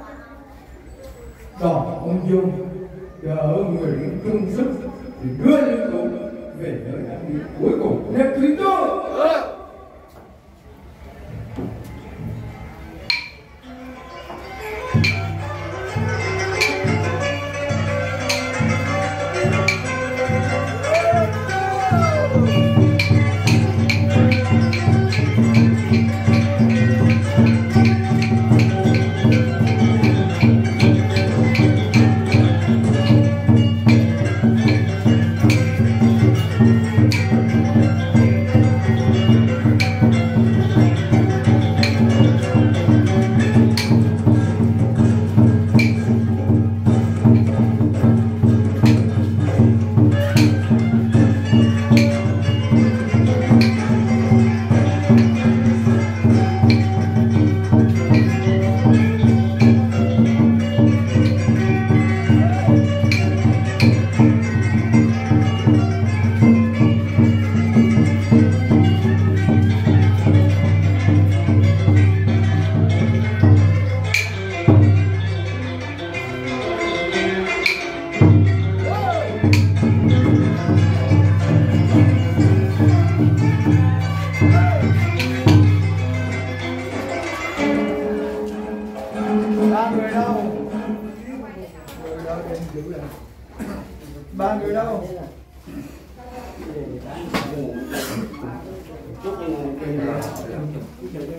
Đoàn ông Dung đỡ người chung sức để đưa những cụ về nơi an nghỉ cuối cùng nếp quý tôi. Hãy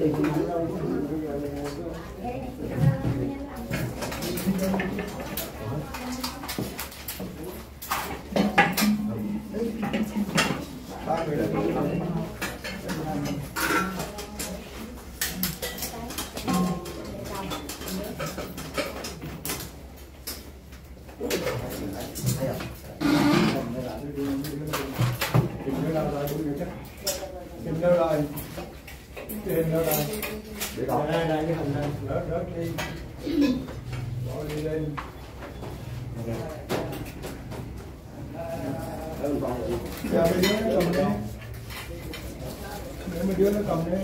Kim đâu rồi? Kim đâu rồi? Để đọc đây đây cái hình này, rớt rớt đi, bỏ đi lên. Giờ mấy đứa nó cầm đi, để mấy đứa nó cầm đi.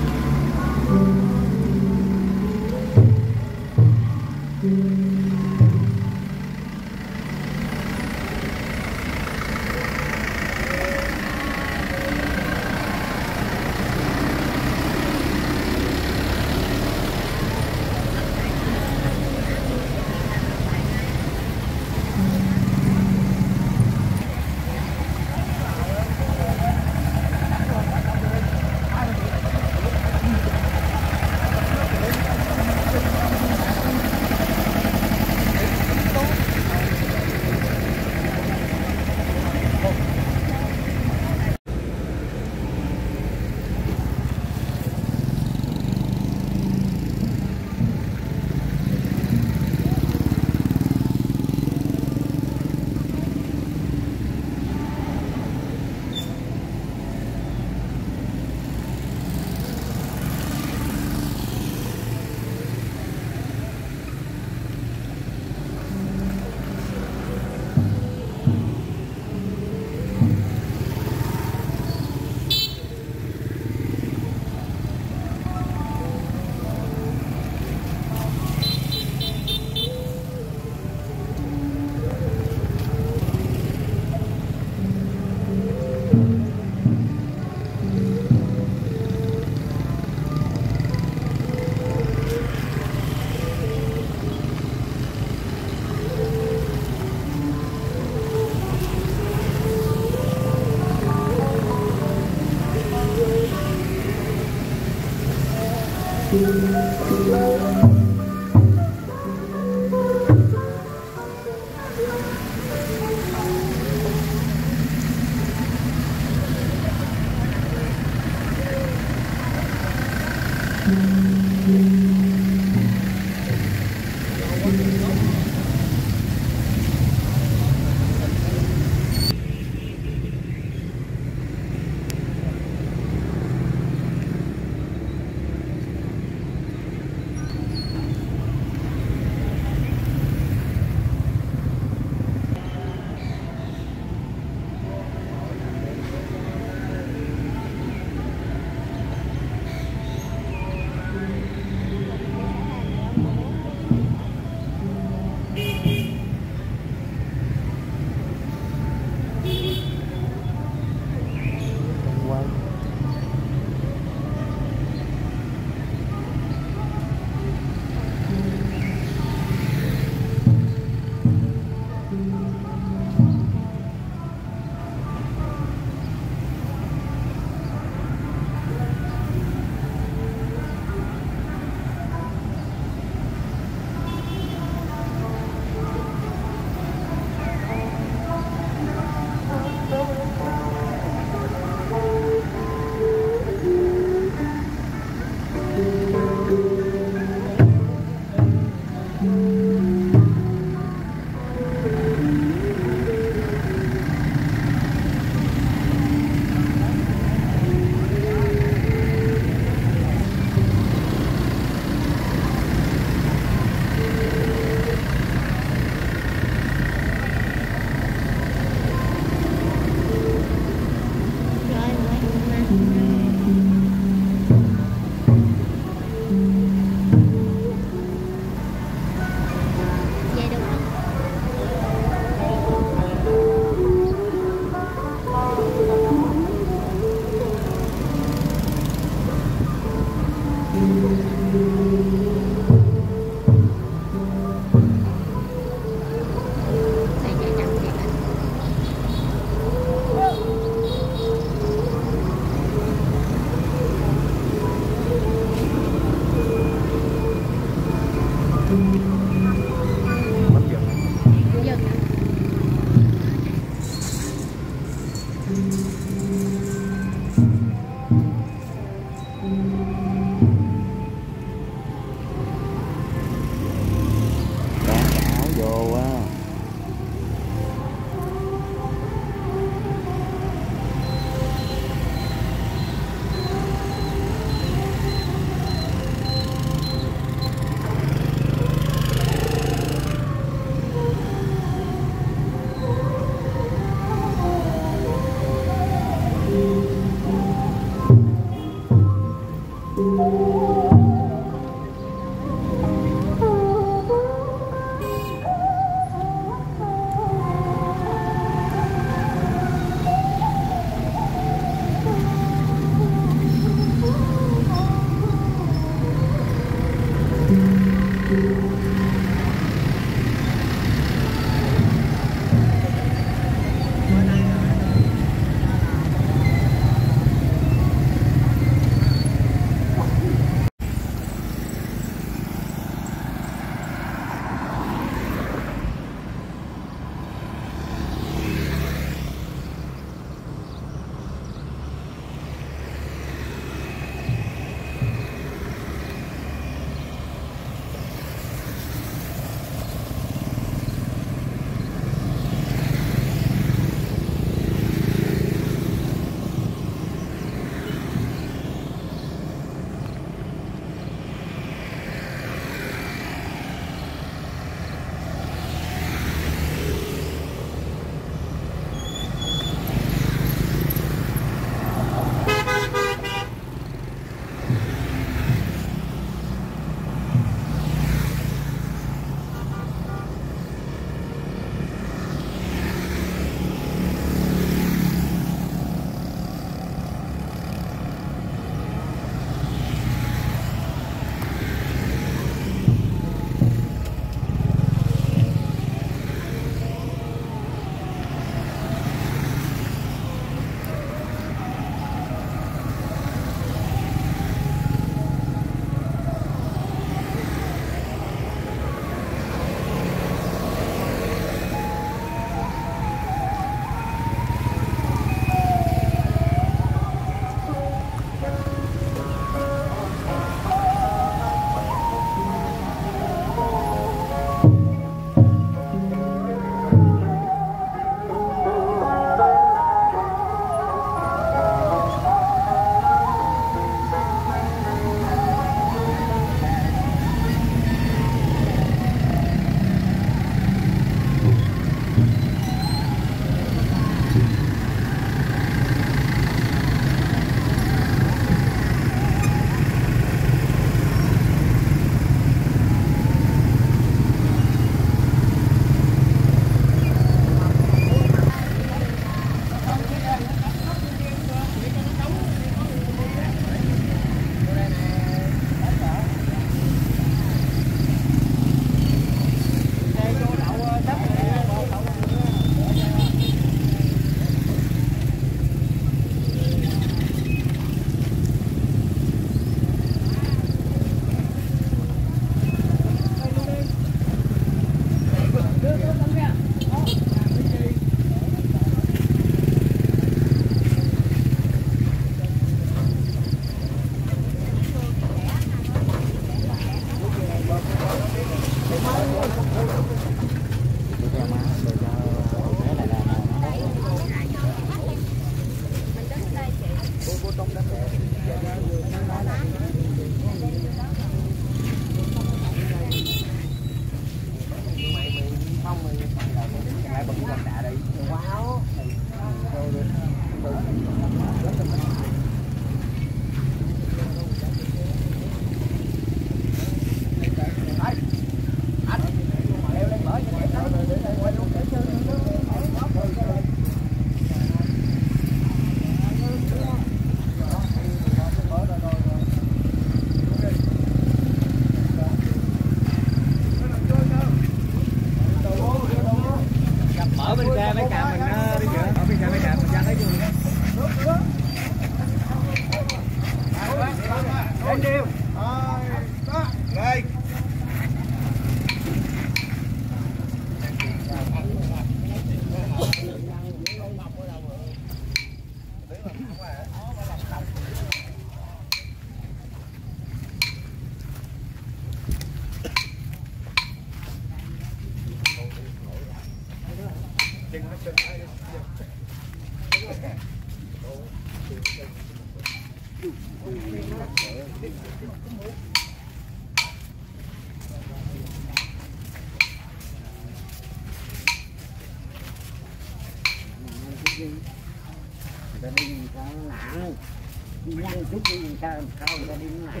người ta đi người ta nặng nhanh chút đi người ta không người ta đi nặng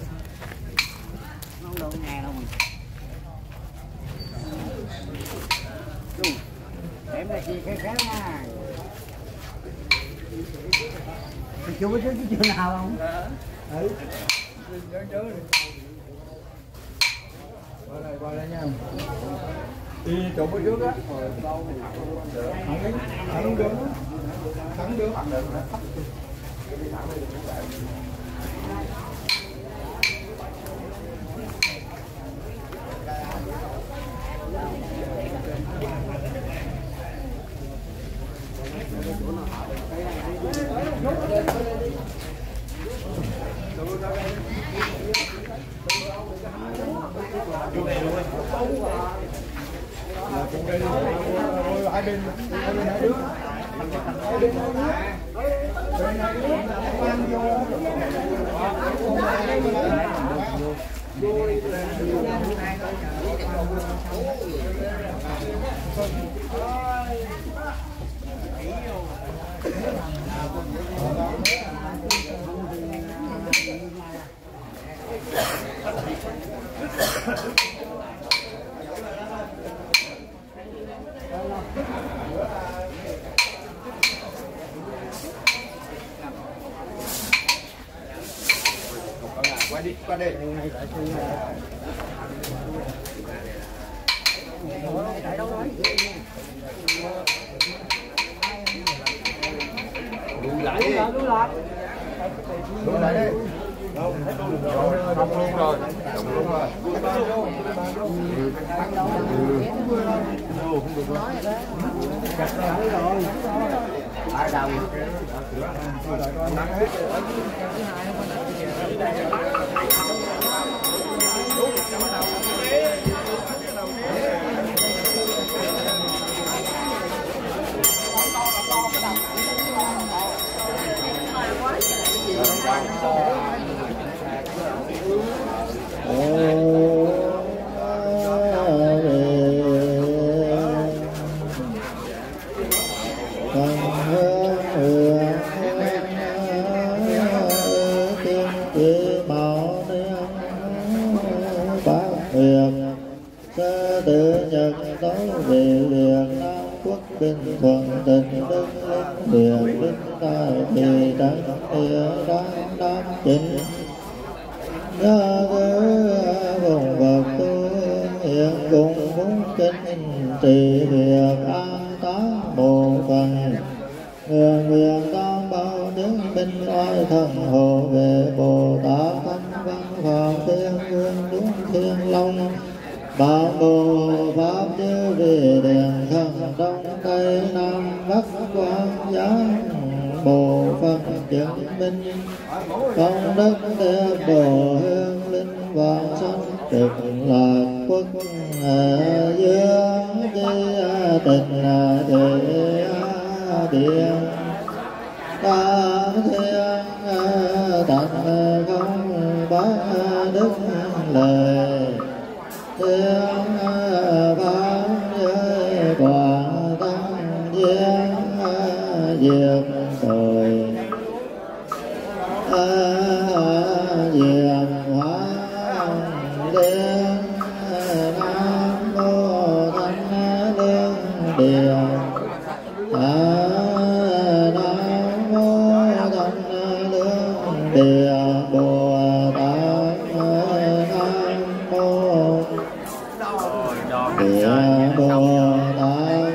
không đâu nghe đâu mình em là gì cái khác nha chú có chứ chưa nào không ừ qua đây qua đây nha đi chỗ bữa trước á thẳng đứng thẳng đứng bằng được thấp hai bên hai bên hai đứa hai bên hai đứa mang qua đi qua đây đúng lại đi đúng lại đúng lại đi không luôn rồi không luôn rồi ai đâu tự nhật tấu về Việt Nam quốc bình thuận tình đức linh biển đức tài thì tránh địa đáng đám chính nhớ cứ vùng vật tu hiện cùng muốn kinh trì việc an táng bộ phần người nguyện tam bảo đứng binh oai thần hộ về Bồ Tát thanh văn phạm thiên vương đúng thiên long bảo bộ pháp chư vị đền thần đông tây nam bắc quan giáng bộ phật chứng minh công đức đẹp bồ hương linh vạn sanh trực lạc quốc dương chi tình thế điện tam thiên tận không bá đức lời thiên pháp địa a nam mô thanh lương địa bồ tát nam mô địa bồ tát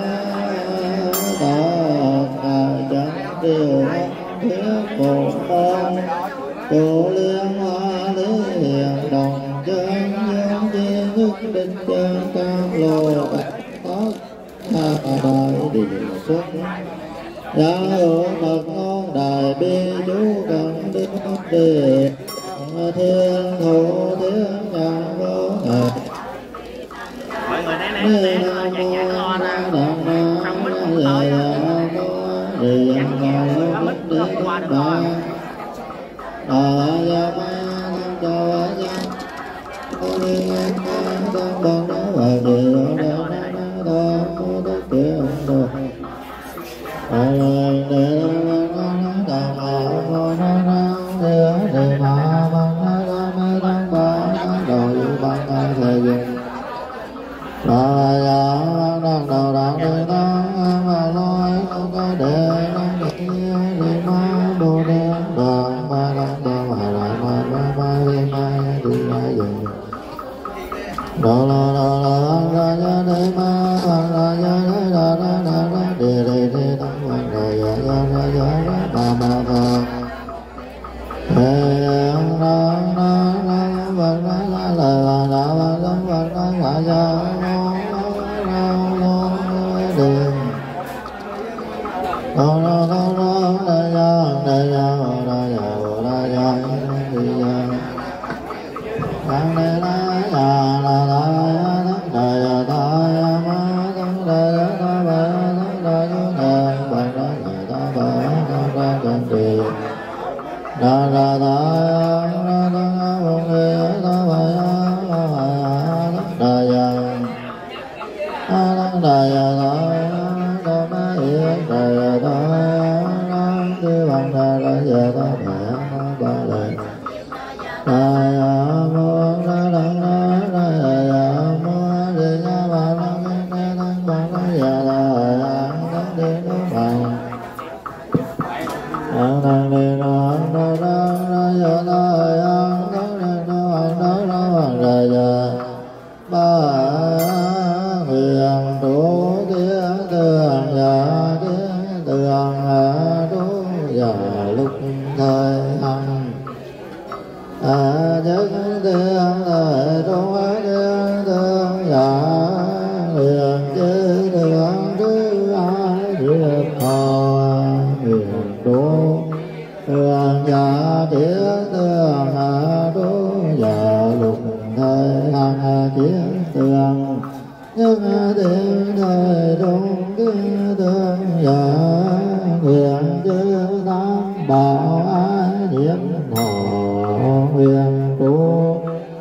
tát chẳng điều thiết phổ môn Cô liên hoa lý hiền đồng chân nhân chi nhất định chân cam lô bạch tất tha đại địa xuất gia hữu mật ngôn đại bi chú cần đức địa thiên thủ thiên nhân vô thệ mọi người nè nè nè nhạc nhạc lo nè không mất không tới nhạc nhạc nó mất được qua được rồi Đà ya ma nam cho ya cô đi ngang con bằng đó và đi ở đâu đó đó có tất cả ông đồ à rồi để nó nó đà mà nó nó để để mà bằng nó ra mới đang ba rồi bằng ngày thời gian Đà ya đang đầu đang đi nó mà nói không có để nó đi đi mà đồ đen đàn ma đang Đà la đà la ra ya đề ma ra ya đề đà đà đà đà đề đề đề đà ra ya ya ra ya ra ma ma ma đề na na na va ra la la la va la va ra va ya mo mo đề đà la la la đà ya đà ya đà ya đà ya đề ya đà đề la ya la la đà ya đà ya ma đà ya đà ba đà ya đà ba đà ya đà ba đà đà đà đề đà đà đà đà đà vô đề đà ba ya đà ya đà đà ya đà đà ma ya đà ya đà đà đề bằng đà đà ya đà ba ba đề đà ya mo đà đà đà đà ya mo đề ya ba đà đà đà ba đà ya đà ya đà đề đà ba đà đà đề đà đà đà đà ya đà ya đà đà đà đà đà đà ya ba huyền trụ thiên tường ya thiên tường trụ ya lúc thời hằng a nhất thiên thời trung thiên tường ya huyền chư tường thứ ai thiệt thọ huyền trụ tường ya thiên tường trụ ya lúc thời hằng thiên tường nhất thiên thời trung thiên tường ya huyền chư tam bảo ai thiệt thọ huyền trụ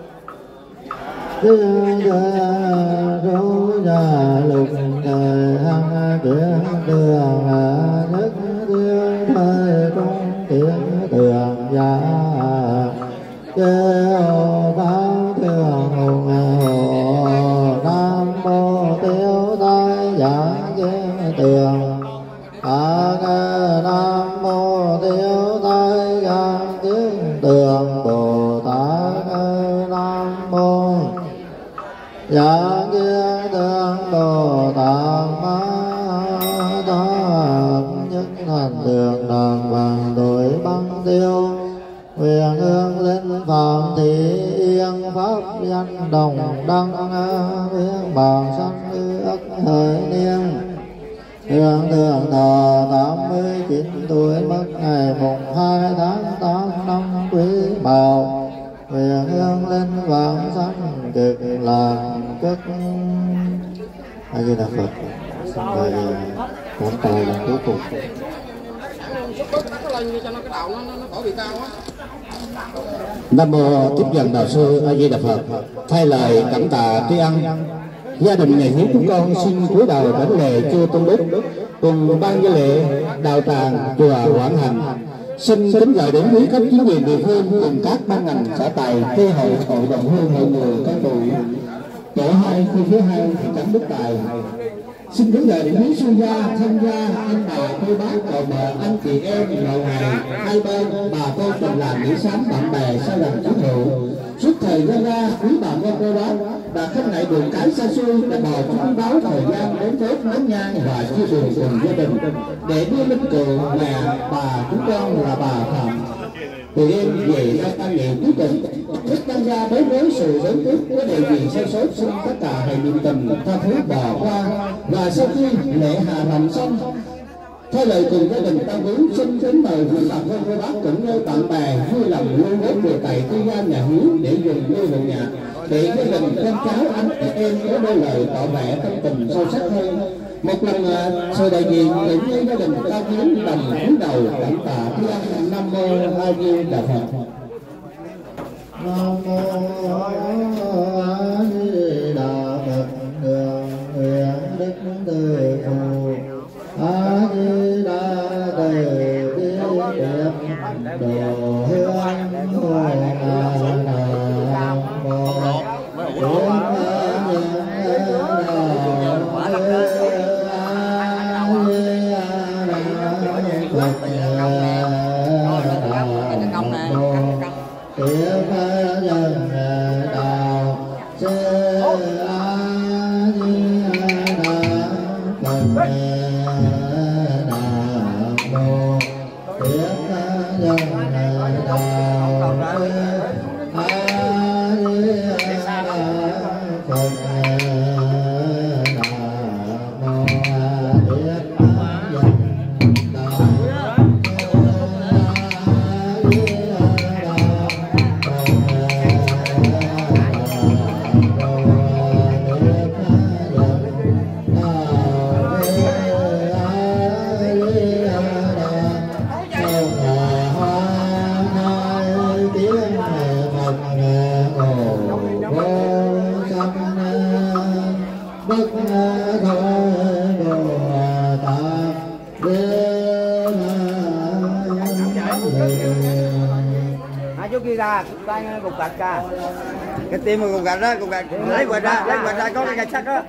thiên thời trụ ya lúc thời hằng thiên tường nhất thiên thời trung thiên tường ya chư tam thường hùng hộ nam mô tiêu tai giả chư tường a nam mô tiêu tai giả chư tường bồ tát nam mô giả chư tường bồ tát ma tát nhất thành tường đàn vàng tuổi băng tiêu huyền hương linh phạm thị yên pháp danh đồng đăng huyền bàn sanh ức thời niên hương thường thọ tám mươi chín tuổi mất ngày mùng hai tháng tám năm quý mão huyền hương linh vãng sanh cực lạc cất A Di Đà Phật. Xin mời cảm tài lần cuối cùng. Nam mô Tiếp Dẫn Đạo Sư A Di Đà Phật. Thay lời cảm tạ tri ân, gia đình nhà hiếu chúng con xin cúi đầu đảnh lễ chư tôn đức cùng ban gia lễ đạo tràng chùa Quảng Hành. Xin kính gửi đến quý cấp chính quyền địa phương cùng các ban ngành xã Tài, Thế hội, hội đồng hương, hội người, các đội tổ hai khu phía hai thị trấn Đức Tài, Xin kính mời điểm xuất gia, thân gia, anh bà, cô bác, cậu mợ, anh chị em, ngầu hàng, hai bên, bà con đồng làm nghỉ sáng, bạn bè, sau lần chú rượu. Suốt thời gian ra, quý bà con cô bác đã khách ngại đường cái xa xôi, đã bò thông báo thời gian đến Tết nén nhang và chia buồn cùng gia đình để đưa linh cựu mẹ bà chúng con là bà Phạm tụi em về nơi tăng niệm cuối cùng. Thích tăng gia đối với sự đến tiếp có điều gì sâu sốt, xin tất cả hãy niệm tình tha thứ bỏ qua. Và sau khi lễ hạ làm xong, theo lời cùng gia đình tăng hướng, xin kính mời quý bà con cô bác cũng như bạn bè vui lòng lưu góp về tại tư gia nhà hiếu để dùng như hộ nhà, để gia đình con cháu anh chị em có đôi lời tỏ vẻ tâm tình sâu sắc hơn. Một lần sự đại diện cũng như gia đình cao hiến đồng cúi đầu cảm tạ tri ân. Nam mô A Di Đà Phật. Nam mô A Di Đà Phật. Nguyện đức từ phụ A Di Đà từ bi đẹp đồ hương hồ Nam mô cục gạch ra cái tim mà cục gạch đó, cục gạch lấy quạt ra, lấy quạt ra có cái gạch sắt đó,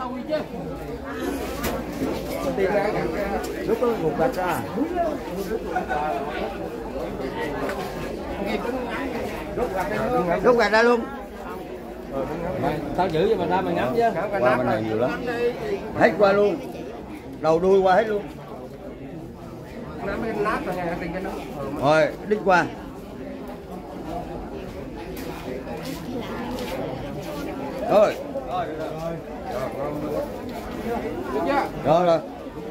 lúc có cục gạch ra, rút gạch ra luôn. Sao giữ cho mình ra mình ngắm chứ? Qua bên này nhiều lắm, hết qua luôn, đầu đuôi qua hết luôn. Rồi đít qua. Rồi. Rồi rồi.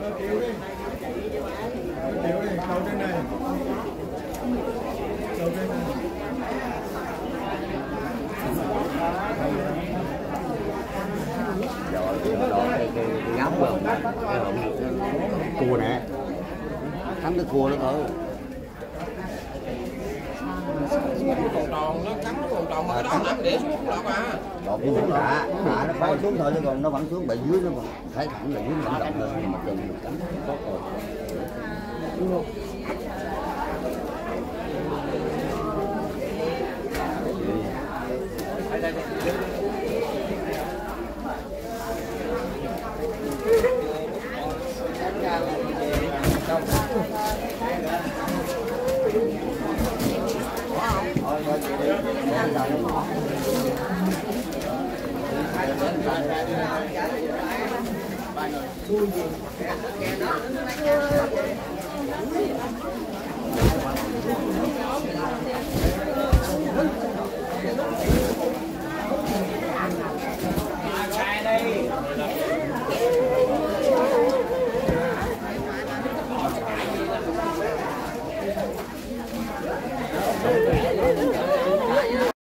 Cua nè. Cắm cái cua nữa thôi. Còn tròn nó cắm nó còn tròn mà cái đó nắm để xuống lọt à. Lọt đi xuống đã, đã nó bay xuống thôi chứ còn nó vẫn xuống bị dưới nó còn thấy thẳng là dưới nó động hơn mà chừng mình cắm tốt rồi. Hãy subscribe cho kênh Ghiền Mì Gõ để không bỏ lỡ những video hấp dẫn.